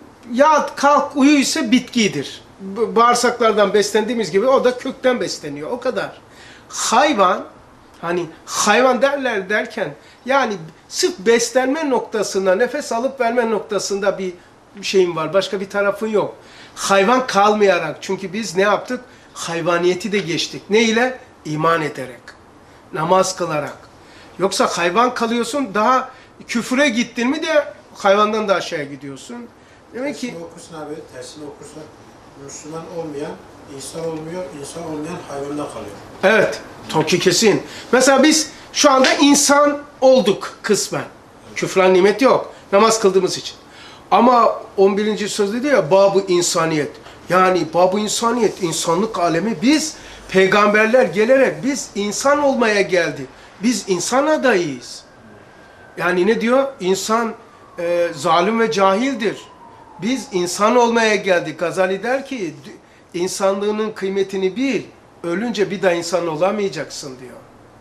yat, kalk, uyu ise bitkidir. Bağırsaklardan beslendiğimiz gibi o da kökten besleniyor. O kadar. Hayvan, hani hayvan derler derken yani sırf beslenme noktasında, nefes alıp verme noktasında bir şeyim var. Başka bir tarafın yok. Hayvan kalmayarak, çünkü biz ne yaptık? Hayvaniyeti de geçtik. Ne ile? İman ederek. Namaz kılarak. Yoksa hayvan kalıyorsun, daha küfüre gittin mi de hayvandan da aşağıya gidiyorsun. Demek ki Tersini okursun abi, tersini okursan Müslüman olmayan insan olmuyor, insan olmayan hayvanda kalıyor. evet, toki kesin. Mesela biz şu anda insan olduk kısmen. Küfran nimet yok. Namaz kıldığımız için. Ama on birinci söz dedi ya, bab-ı insaniyet. Yani bab-ı insaniyet, insanlık alemi, biz peygamberler gelerek biz insan olmaya geldik. Biz insan adayıyız. Yani ne diyor? İnsan e, zalim ve cahildir. Biz insan olmaya geldik. Gazali der ki, insanlığının kıymetini bil, ölünce bir daha insan olamayacaksın diyor.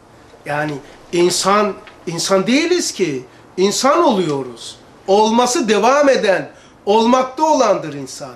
Yani insan, insan değiliz ki, insan oluyoruz. Olması devam eden, olmakta olandır insan.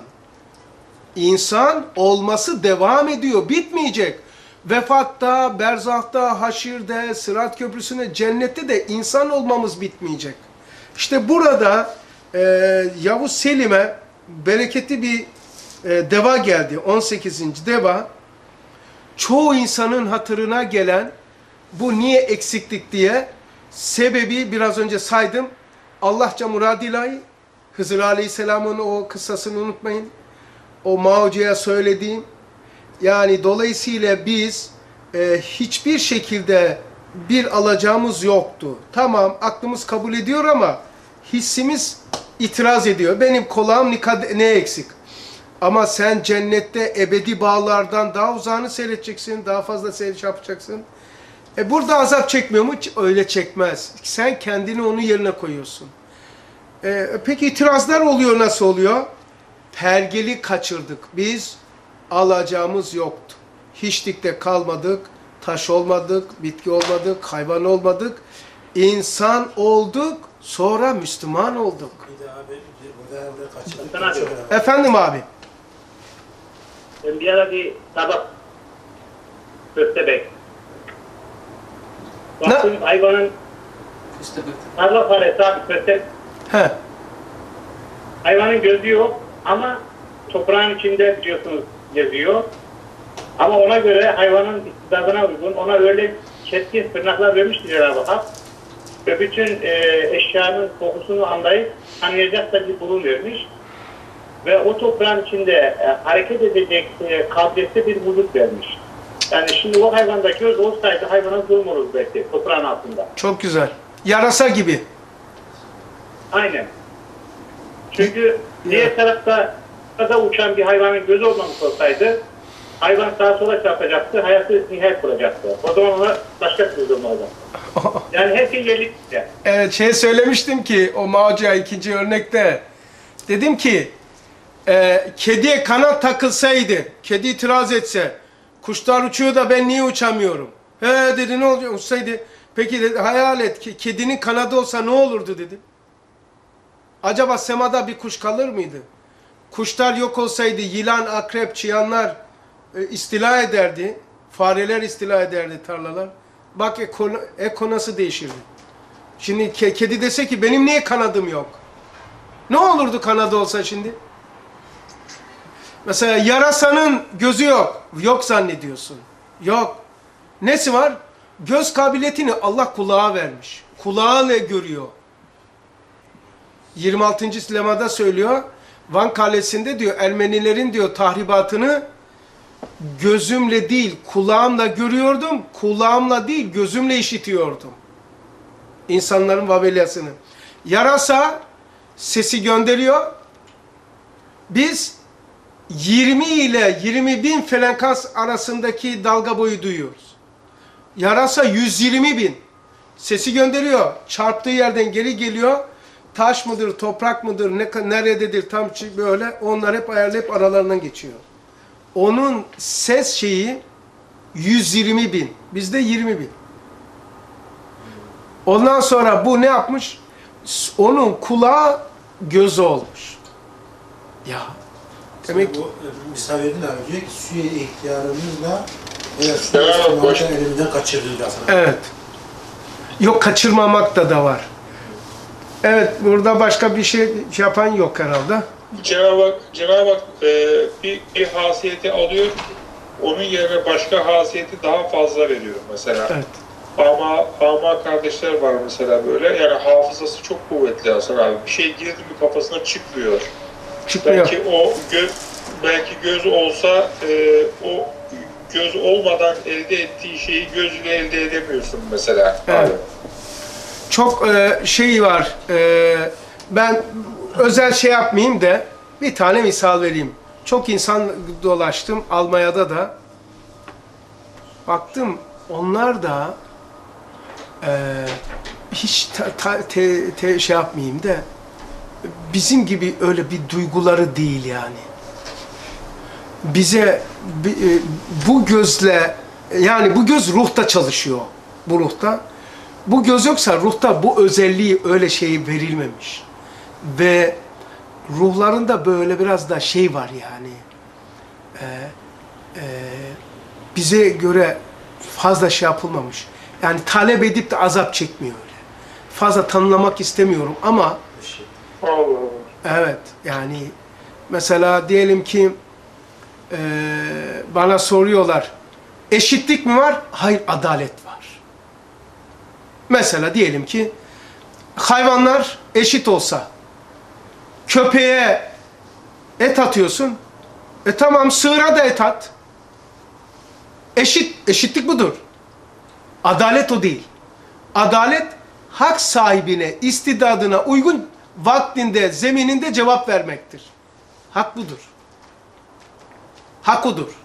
İnsan olması devam ediyor, bitmeyecek. Vefatta, berzahta, haşirde, Sırat Köprüsü'ne, cennette de insan olmamız bitmeyecek. İşte burada e, Yavuz Selim'e bereketli bir e, deva geldi. on sekizinci deva. Çoğu insanın hatırına gelen bu niye eksiklik diye sebebi biraz önce saydım. Allahça muradilahi, Hızır Aleyhisselam'ın o kıssasını unutmayın. O Maucu'ya söylediğim. Yani dolayısıyla biz e, hiçbir şekilde bir alacağımız yoktu. Tamam, aklımız kabul ediyor ama hissimiz itiraz ediyor. Benim kulağım ne eksik? Ama sen cennette ebedi bağlardan daha uzağını seyredeceksin, daha fazla seyir yapacaksın. E burada azap çekmiyor mu? Öyle çekmez. Sen kendini onun yerine koyuyorsun. E, peki itirazlar oluyor, nasıl oluyor? Pergeli kaçırdık. Biz alacağımız yoktu. Hiçlikte kalmadık, taş olmadık, bitki olmadık, hayvan olmadık. İnsan olduk, sonra Müslüman olduk. Bir de abi, burada evde kaçırdık. Hasan abi. Çok önemli. Efendim abi. Ben bir ara bir tabak köstebek. Baktım hayvanın Köstebek. tarla faresi abi köstebek. He. Hayvanın gözü yok ama toprağın içinde biliyorsunuz geziyor. Ama ona göre hayvanın istidadına uygun, ona öyle keskin tırnaklar vermiş ki Cenab-ı Hak. Ve bütün e, eşyanın kokusunu anlayıp anlayacak da bir burun vermiş. Ve o toprağın içinde e, hareket edecek e, kabiliyette bir vücut vermiş. Yani şimdi o hayvandaki göz olsaydı hayvana zulüm olur belki toprağın altında. Çok güzel. Yarasa gibi. Aynen. Çünkü diğer tarafta da uçan bir hayvanın gözü olmamış olsaydı hayvan sağa sola çarpacaktı, hayatı nihayet kuracaktı. O zaman ona başka bir durum oldu. Yani her şey yerlikte. Evet, şey söylemiştim ki o Maucu'ya ikinci örnekte. Dedim ki e, kediye kanat takılsaydı, kedi itiraz etse, kuşlar uçuyor da ben niye uçamıyorum? He dedi, ne olacak uçsaydı. Peki dedi, hayal et ki kedinin kanadı olsa ne olurdu dedi. Acaba semada bir kuş kalır mıydı? Kuşlar yok olsaydı yılan, akrep, çıyanlar e, istila ederdi. Fareler istila ederdi tarlalar. Bak eko, eko nasıl değişirdi. Şimdi ke- kedi dese ki benim niye kanadım yok? Ne olurdu kanadı olsa şimdi? Mesela yarasanın gözü yok. Yok zannediyorsun. Yok. Nesi var? Göz kabiliyetini Allah kulağa vermiş. Kulağıyla görüyor. yirmi altıncı lemada söylüyor. Van Kalesi'nde diyor Ermenilerin diyor tahribatını gözümle değil kulağımla görüyordum. Kulağımla değil gözümle işitiyordum. İnsanların vavelyasını. Yarasa sesi gönderiyor. Biz yirmi ile yirmi bin frekans arasındaki dalga boyu duyuyoruz. Yarasa yüz yirmi bin. Sesi gönderiyor. Çarptığı yerden geri geliyor. Taş mıdır, toprak mıdır, ne, nerededir tam böyle onlar hep ayarlayıp aralarından geçiyor. Onun ses şeyi yüz yirmi bin. Bizde yirmi bin. Ondan sonra bu ne yapmış? Onun kulağı gözü olmuş. Ya. Demek ki bu misal verdin abi diyor ki suya ihtiyarımızla veya suya elimizden kaçırdığında. evet. Yok kaçırmamak da da var. Evet, burada başka bir şey yapan yok herhalde. Cenab-ı Hak, Cenab-ı Hak e, bir, bir hasiyeti alıyor, onun yerine başka hasiyeti daha fazla veriyor mesela. Evet. Ama ama kardeşler var mesela böyle, yani hafızası çok kuvvetli Hasan abi. Bir şey girdi mi kafasına çıkmıyor. Çıkmıyor. Belki o göz, belki göz olsa e, o göz olmadan elde ettiği şeyi gözüyle elde edemiyorsun mesela. Evet. Abi. Çok e, şey var. E, ben özel şey yapmayayım da bir tane misal vereyim. Çok insan dolaştım Almanya'da da. Baktım onlar da e, hiç ta, ta, te, te, şey yapmayayım da bizim gibi öyle bir duyguları değil yani. Bize bu gözle yani bu göz ruhta çalışıyor. Bu ruhta. Bu göz yoksa ruhta bu özelliği öyle şey verilmemiş. Ve ruhlarında böyle biraz da şey var yani. E, e, bize göre fazla şey yapılmamış. Yani talep edip de azap çekmiyor öyle. Fazla tanımlamak istemiyorum ama Allah Allah. evet yani mesela diyelim ki e, bana soruyorlar eşitlik mi var? Hayır, adalet var. Mesela diyelim ki hayvanlar eşit olsa köpeğe et atıyorsun. E tamam, sığıra da et at. Eşit, eşitlik budur. Adalet o değil. Adalet hak sahibine, istidadına uygun vaktinde, zemininde cevap vermektir. Hak budur. Hak odur.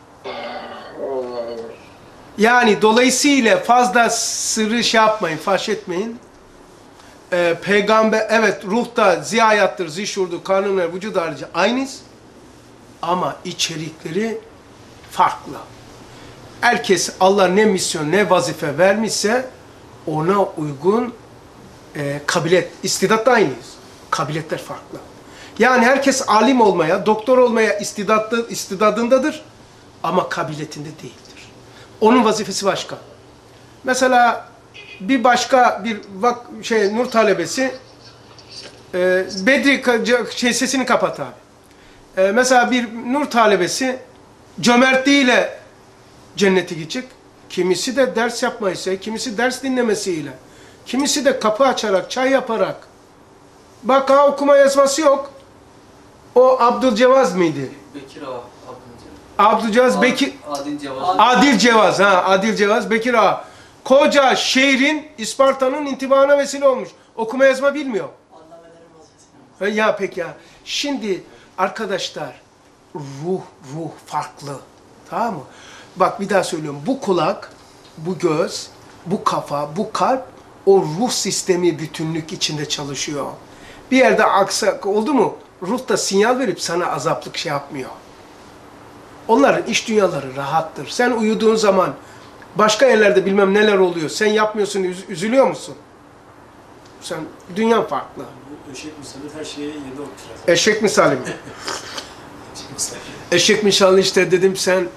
Yani dolayısıyla fazla sırrı şey yapmayın, faş etmeyin. Ee, peygamber, evet ruhta ziyayattır, zişurdur, kanunlar, vücud harici aynıyız. Ama içerikleri farklı. Herkes Allah ne misyon, ne vazife vermişse ona uygun e, kabiliyet, istidat da aynıyız. Kabiliyetler farklı. Yani herkes alim olmaya, doktor olmaya istidatlı, istidadındadır ama kabiliyetinde değildir. Onun vazifesi başka. Mesela bir başka bir vak, şey nur talebesi e, Bedri şey, sesini kapat abi. E, mesela bir nur talebesi cömertliğiyle cennete gidecek. Kimisi de ders yapmaysa, kimisi ders dinlemesiyle, kimisi de kapı açarak, çay yaparak. Bak ha, okuma yazması yok. O Abdülcevaz mıydı? Bekir Ağa. Abdülcevaz Bekir. Adil Cevaz. Adil Cevaz ha, Adil Cevaz Bekir Ağa. Koca şehrin, İsparta'nın intibahına vesile olmuş. Okuma yazma bilmiyor. Ya peki ya. Şimdi arkadaşlar ruh ruh farklı. Tamam mı? Bak bir daha söylüyorum. Bu kulak, bu göz, bu kafa, bu kalp o ruh sistemi bütünlük içinde çalışıyor. Bir yerde aksak oldu mu ruh da sinyal verip sana azaplık şey yapmıyor. Onların iç dünyaları rahattır. Sen uyuduğun zaman başka yerlerde bilmem neler oluyor. Sen yapmıyorsun, üz üzülüyor musun? Sen dünyan farklı. Eşek misali her şeye yerine oturuyor. Eşek misali mi? Eşek misali işte dedim sen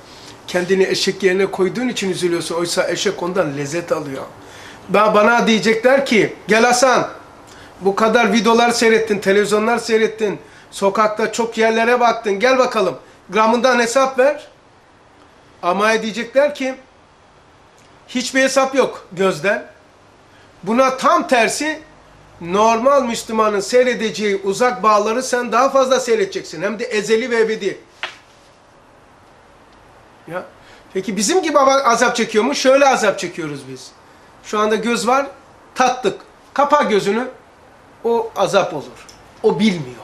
kendini eşek yerine koyduğun için üzülüyorsun. Oysa eşek ondan lezzet alıyor. Ben, bana diyecekler ki gel Hasan, bu kadar videolar seyrettin, televizyonlar seyrettin, sokakta çok yerlere baktın, gel bakalım gramından hesap ver. Ama diyecekler ki hiçbir hesap yok gözden. Buna tam tersi, normal Müslümanın seyredeceği uzak bağları sen daha fazla seyredeceksin. Hem de ezeli ve ebedi. Ya. Peki bizim gibi azap çekiyor mu? Şöyle azap çekiyoruz biz. Şu anda göz var, tattık. Kapa gözünü, o azap olur. O bilmiyor.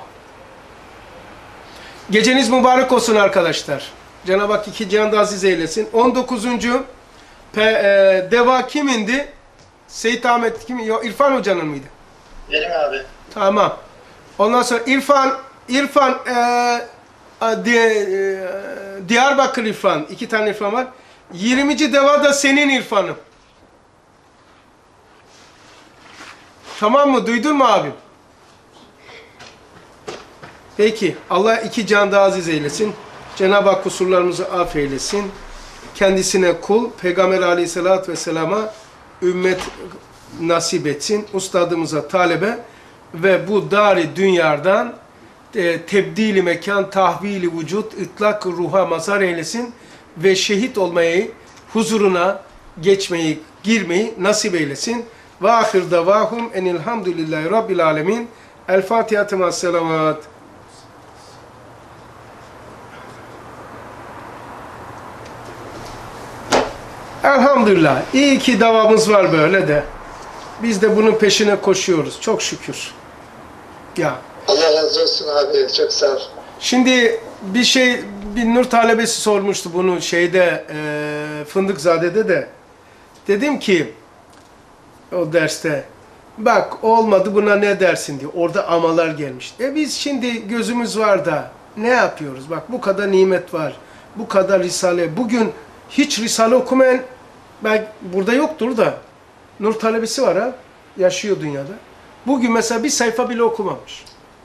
Geceniz mübarek olsun arkadaşlar. Cenab-ı Hak iki cihanda aziz eylesin. on dokuzuncu Pe, e, deva kimindi? Seyit Ahmet kim? Yok, İrfan Hoca'nın mıydı? Benim abi. Tamam. Ondan sonra İrfan, İrfan, e, di, e, Diyarbakır İrfan. İki tane İrfan var. yirminci deva da senin İrfan'ın. Tamam mı? Duydun mu abim? Peki. Allah iki can daha aziz eylesin. Cenab-ı Hak kusurlarımızı affeylesin. Kendisine kul, Peygamber aleyhissalatü vesselama ümmet nasip etsin. Ustadımıza talebe ve bu dari dünyadan e, tebdili mekan, tahvili vücut, ıtlak ruha mazhar eylesin ve şehit olmayı, huzuruna geçmeyi, girmeyi nasip eylesin. Ve ahir davahum enilhamdülillahi rabbil alemin. El Fatiha'tı ma'as-selavat. Elhamdülillah. İyi ki davamız var böyle de. Biz de bunun peşine koşuyoruz. Çok şükür. Ya. Allah razı olsun abi. Çok sağ ol. Şimdi bir şey, bir Nur talebesi sormuştu bunu şeyde, e, Fındıkzade'de de. Dedim ki, o derste, bak olmadı buna ne dersin diye. Orada amalar gelmiş. E biz şimdi gözümüz var da ne yapıyoruz? Bak bu kadar nimet var. Bu kadar risale. Bugün hiç risale okumayan, ben burada yoktur da, Nur talebesi var ha, yaşıyor dünyada. Bugün mesela bir sayfa bile okumamış.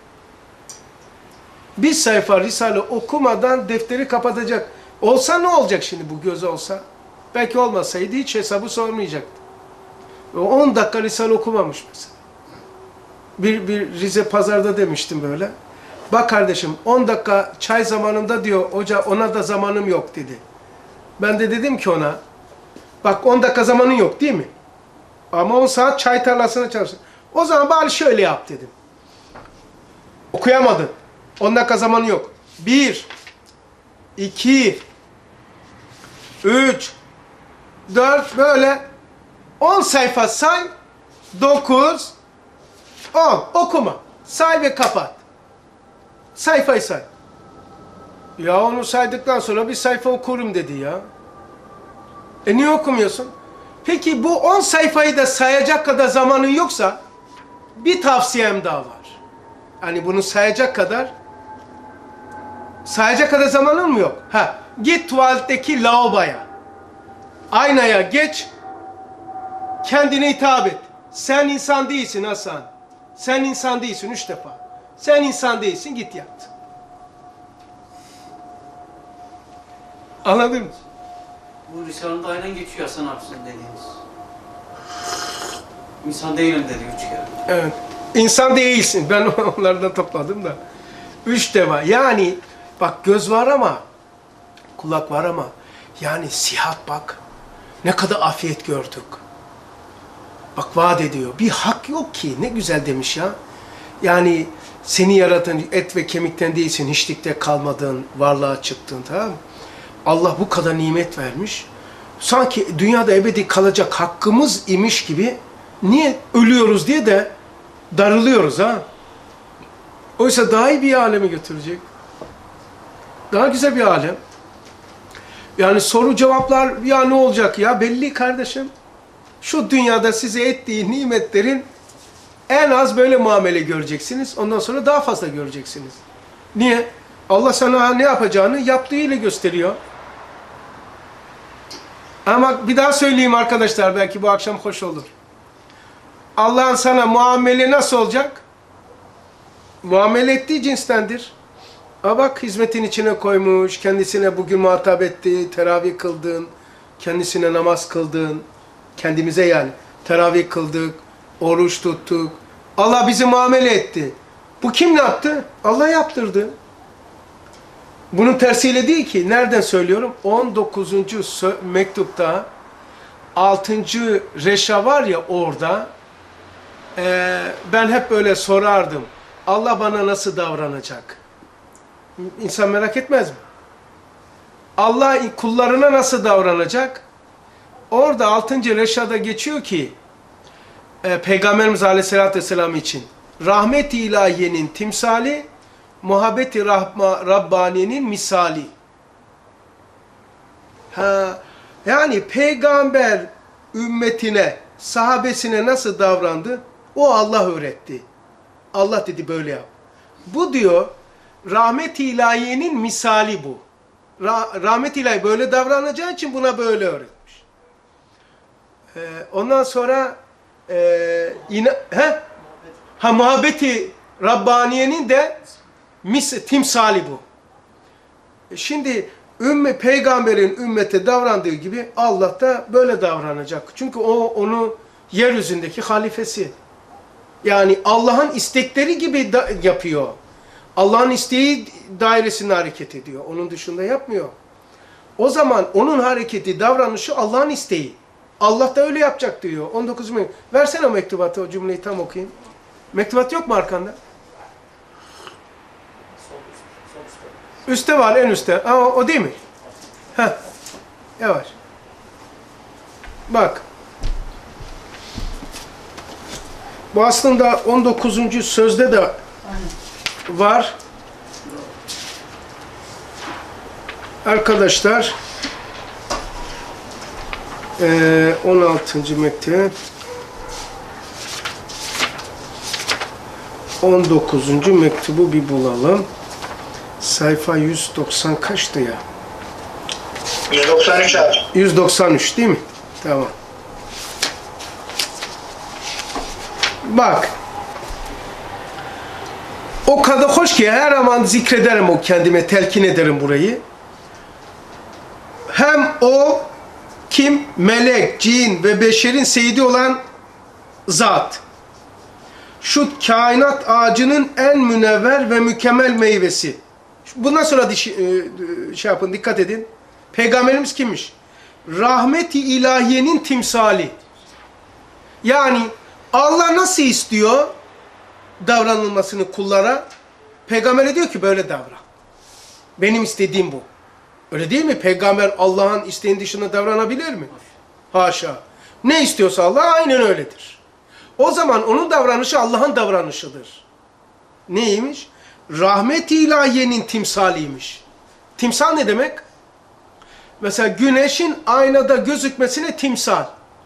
Bir sayfa risale okumadan defteri kapatacak. Olsa ne olacak şimdi bu göz olsa? Belki olmasaydı hiç hesabı sormayacaktı. on dakika risale okumamış mesela. Bir, bir Rize pazarda demiştim böyle. Bak kardeşim on dakika çay zamanımda diyor, hoca ona da zamanım yok dedi. Ben de dedim ki ona, bak on dakika zamanın yok değil mi? Ama on saat çay tarlasına çalışsın. O zaman bari şöyle yap dedim. Okuyamadın. on dakika zamanı yok. Bir, iki, üç, dört, böyle on sayfa say, dokuz, on. Okuma. Say ve kapat. Sayfayı say. Ya onu saydıktan sonra bir sayfa okurum dedi ya. E niye okumuyorsun? Peki bu on sayfayı da sayacak kadar zamanın yoksa bir tavsiyem daha var. Hani bunu sayacak kadar sayacak kadar zamanın mı yok? Ha, git tuvaletteki lavaboya. Aynaya geç. Kendine hitap et. Sen insan değilsin Hasan. Sen insan değilsin üç defa. Sen insan değilsin, git yat. Anladın mı? Bu Risale'de aynen geçiyor Hasan abisinin dediğiniz. İnsan değilim dedi üç kere. Evet. İnsan değilsin. Ben onlardan topladım da. Üç defa. Yani bak göz var ama, kulak var ama, yani sihat bak. Ne kadar afiyet gördük. Bak vaat ediyor. Bir hak yok ki. Ne güzel demiş ya. Yani seni yaratan et ve kemikten değilsin. Hiçlikte kalmadın, varlığa çıktın, tamam mı? Allah bu kadar nimet vermiş. Sanki dünyada ebedi kalacak hakkımız imiş gibi, niye ölüyoruz diye de darılıyoruz ha. Oysa daha iyi bir aleme götürecek. Daha güzel bir alem. Yani soru cevaplar, ya ne olacak ya belli kardeşim. Şu dünyada size ettiği nimetlerin en az böyle muamele göreceksiniz. Ondan sonra daha fazla göreceksiniz. Niye? Allah sana ne yapacağını yaptığıyla gösteriyor. Ama bir daha söyleyeyim arkadaşlar, belki bu akşam hoş olur. Allah'ın sana muamele nasıl olacak? Muamele ettiği cinstendir. Aa bak hizmetin içine koymuş, kendisine bugün muhatap etti, teravih kıldın, kendisine namaz kıldın, kendimize yani teravih kıldık, oruç tuttuk. Allah bizi muamele etti. Bu kim ne yaptı? Allah yaptırdı. Bunun tersiyle değil ki. Nereden söylüyorum? on dokuzuncu mektupta altıncı reşa var ya orada. E, ben hep böyle sorardım. Allah bana nasıl davranacak? İnsan merak etmez mi? Allah kullarına nasıl davranacak? Orada altıncı reşada geçiyor ki e, Peygamberimiz Aleyhisselatü Vesselam için rahmet-i ilahiyenin timsali, muhabbeti rahma, Rabbaniye'nin misali. Ha, yani peygamber ümmetine, sahabesine nasıl davrandı? O Allah öğretti. Allah dedi böyle yap. Bu diyor rahmet-i ilahiyenin misali bu. Ra rahmet-i ilahi böyle davranacağı için buna böyle öğretmiş. Ee, ondan sonra e, he? ha muhabbeti Rabbaniye'nin de mis timsali bu. Şimdi ümme peygamberin ümmete davrandığı gibi Allah da böyle davranacak. Çünkü o onu yeryüzündeki halifesi. Yani Allah'ın istekleri gibi da yapıyor. Allah'ın isteği dairesinde hareket ediyor. Onun dışında yapmıyor. O zaman onun hareketi, davranışı Allah'ın isteği. Allah da öyle yapacak diyor. on dokuz mektup. Versene o mektubatı, o cümleyi tam okuyayım. Mektubat yok mu arkanda? Üste var, en üstte. Aa, o, o değil mi? Heh. Yavaş. Bak. Bu aslında on dokuzuncu sözde de var. Arkadaşlar on altıncı mektup on dokuzuncu mektubu bir bulalım. Sayfa yüz doksan kaçtı ya? yüz doksan üç abi. yüz doksan üç değil mi? Tamam. Bak. O kadar hoş ki her zaman zikrederim, o kendime telkin ederim burayı. Hem o kim? Melek, cin ve beşerin seyidi olan zat. Şu kainat ağacının en münevver ve mükemmel meyvesi. Bundan sonra şey yapın, dikkat edin. Peygamberimiz kimmiş? Rahmet-i ilahiyenin timsali. Yani Allah nasıl istiyor davranılmasını kullara? Peygamber diyor ki böyle davran. Benim istediğim bu. Öyle değil mi? Peygamber Allah'ın isteğinin dışında davranabilir mi? Haşa. Ne istiyorsa Allah aynen öyledir. O zaman onun davranışı Allah'ın davranışıdır. Neymiş? Rahmet-i ilahiyenin timsaliymiş. Timsal ne demek? Mesela güneşin aynada gözükmesine timsal.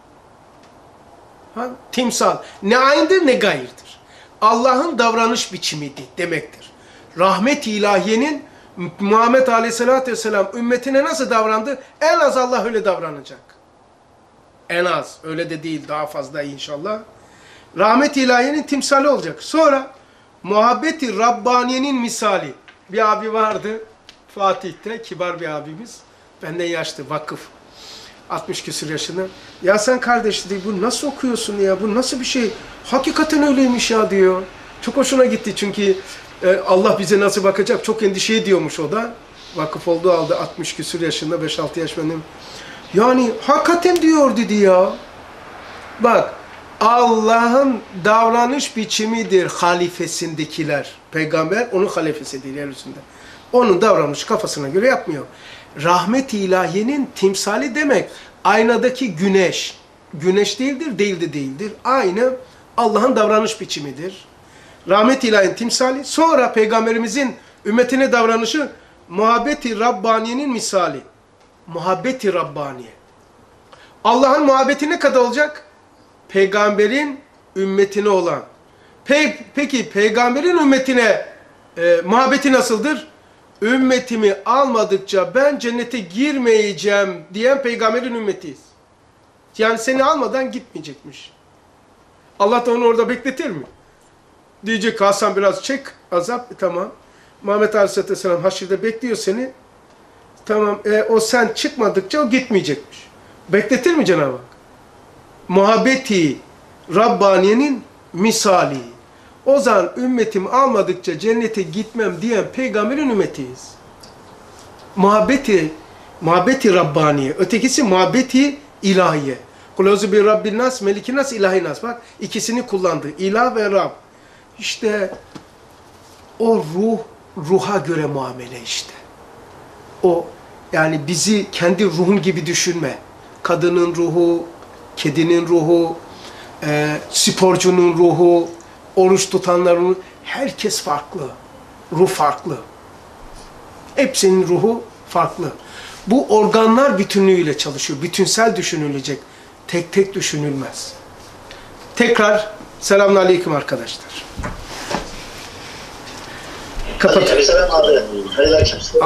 Ha? Timsal. Ne aynıdır ne gayrıdır. Allah'ın davranış biçimidir demektir. Rahmet-i ilahiyenin Muhammed Aleyhisselatü Vesselam ümmetine nasıl davrandı? En az Allah öyle davranacak. En az. Öyle de değil. Daha fazla inşallah. Rahmet-i ilahiyenin timsali olacak. Sonra muhabbeti Rabbaniye'nin misali. Bir abi vardı Fatih'te. Kibar bir abimiz. Benden yaşlı. Vakıf. altmış küsur yaşında. Ya sen kardeş dedi, bu nasıl okuyorsun ya? Bu nasıl bir şey? Hakikaten öyleymiş ya diyor. Çok hoşuna gitti çünkü e, Allah bize nasıl bakacak? Çok endişe ediyormuş o da. Vakıf olduğu halde altmış küsur yaşında, beş altı yaş benim. Yani hakikaten diyor dedi ya. Bak, Allah'ın davranış biçimidir halifesindekiler. Peygamber onun halifesidir yeryüzünde. Onun davranış kafasına göre yapmıyor. Rahmet-i ilahiyenin timsali demek aynadaki güneş. Güneş değildir, değildi değildir. Aynı Allah'ın davranış biçimidir. Rahmet-i ilahiyenin timsali. Sonra Peygamberimizin ümmetine davranışı muhabbeti Rabbaniye'nin misali. Muhabbeti Rabbaniye. Allah'ın muhabbeti ne kadar olacak? Peygamberin ümmetine olan. Pe peki peygamberin ümmetine e, muhabbeti nasıldır? Ümmetimi almadıkça ben cennete girmeyeceğim diyen peygamberin ümmetiyiz. Yani seni almadan gitmeyecekmiş. Allah da onu orada bekletir mi? Diyecek Hasan biraz çek azap, tamam. Muhammed Aleyhisselatü Vesselam haşirde bekliyor seni. Tamam, e, o sen çıkmadıkça o gitmeyecekmiş. Bekletir mi Cenab-ı Hak? Muhabbeti Rabbaniye'nin misali. O zaman ümmetimi almadıkça cennete gitmem diyen peygamberin ümmetiyiz. Muhabbeti, muhabbeti Rabbaniye. Ötekisi muhabbeti ilahiye. Kulozu bir Rabbin nas, meliki nas, ilahi nas. Bak ikisini kullandı. İlah ve Rab. İşte o ruh, ruha göre muamele işte. O yani bizi kendi ruhun gibi düşünme. Kadının ruhu, kedinin ruhu, e, sporcunun ruhu, oruç tutanların ruhu. Herkes farklı. Ruh farklı. Hepsinin ruhu farklı. Bu organlar bütünlüğüyle çalışıyor. Bütünsel düşünülecek. Tek tek düşünülmez. Tekrar selamünaleyküm arkadaşlar. Kapat. Selam abi. Hayırlı akşamlar.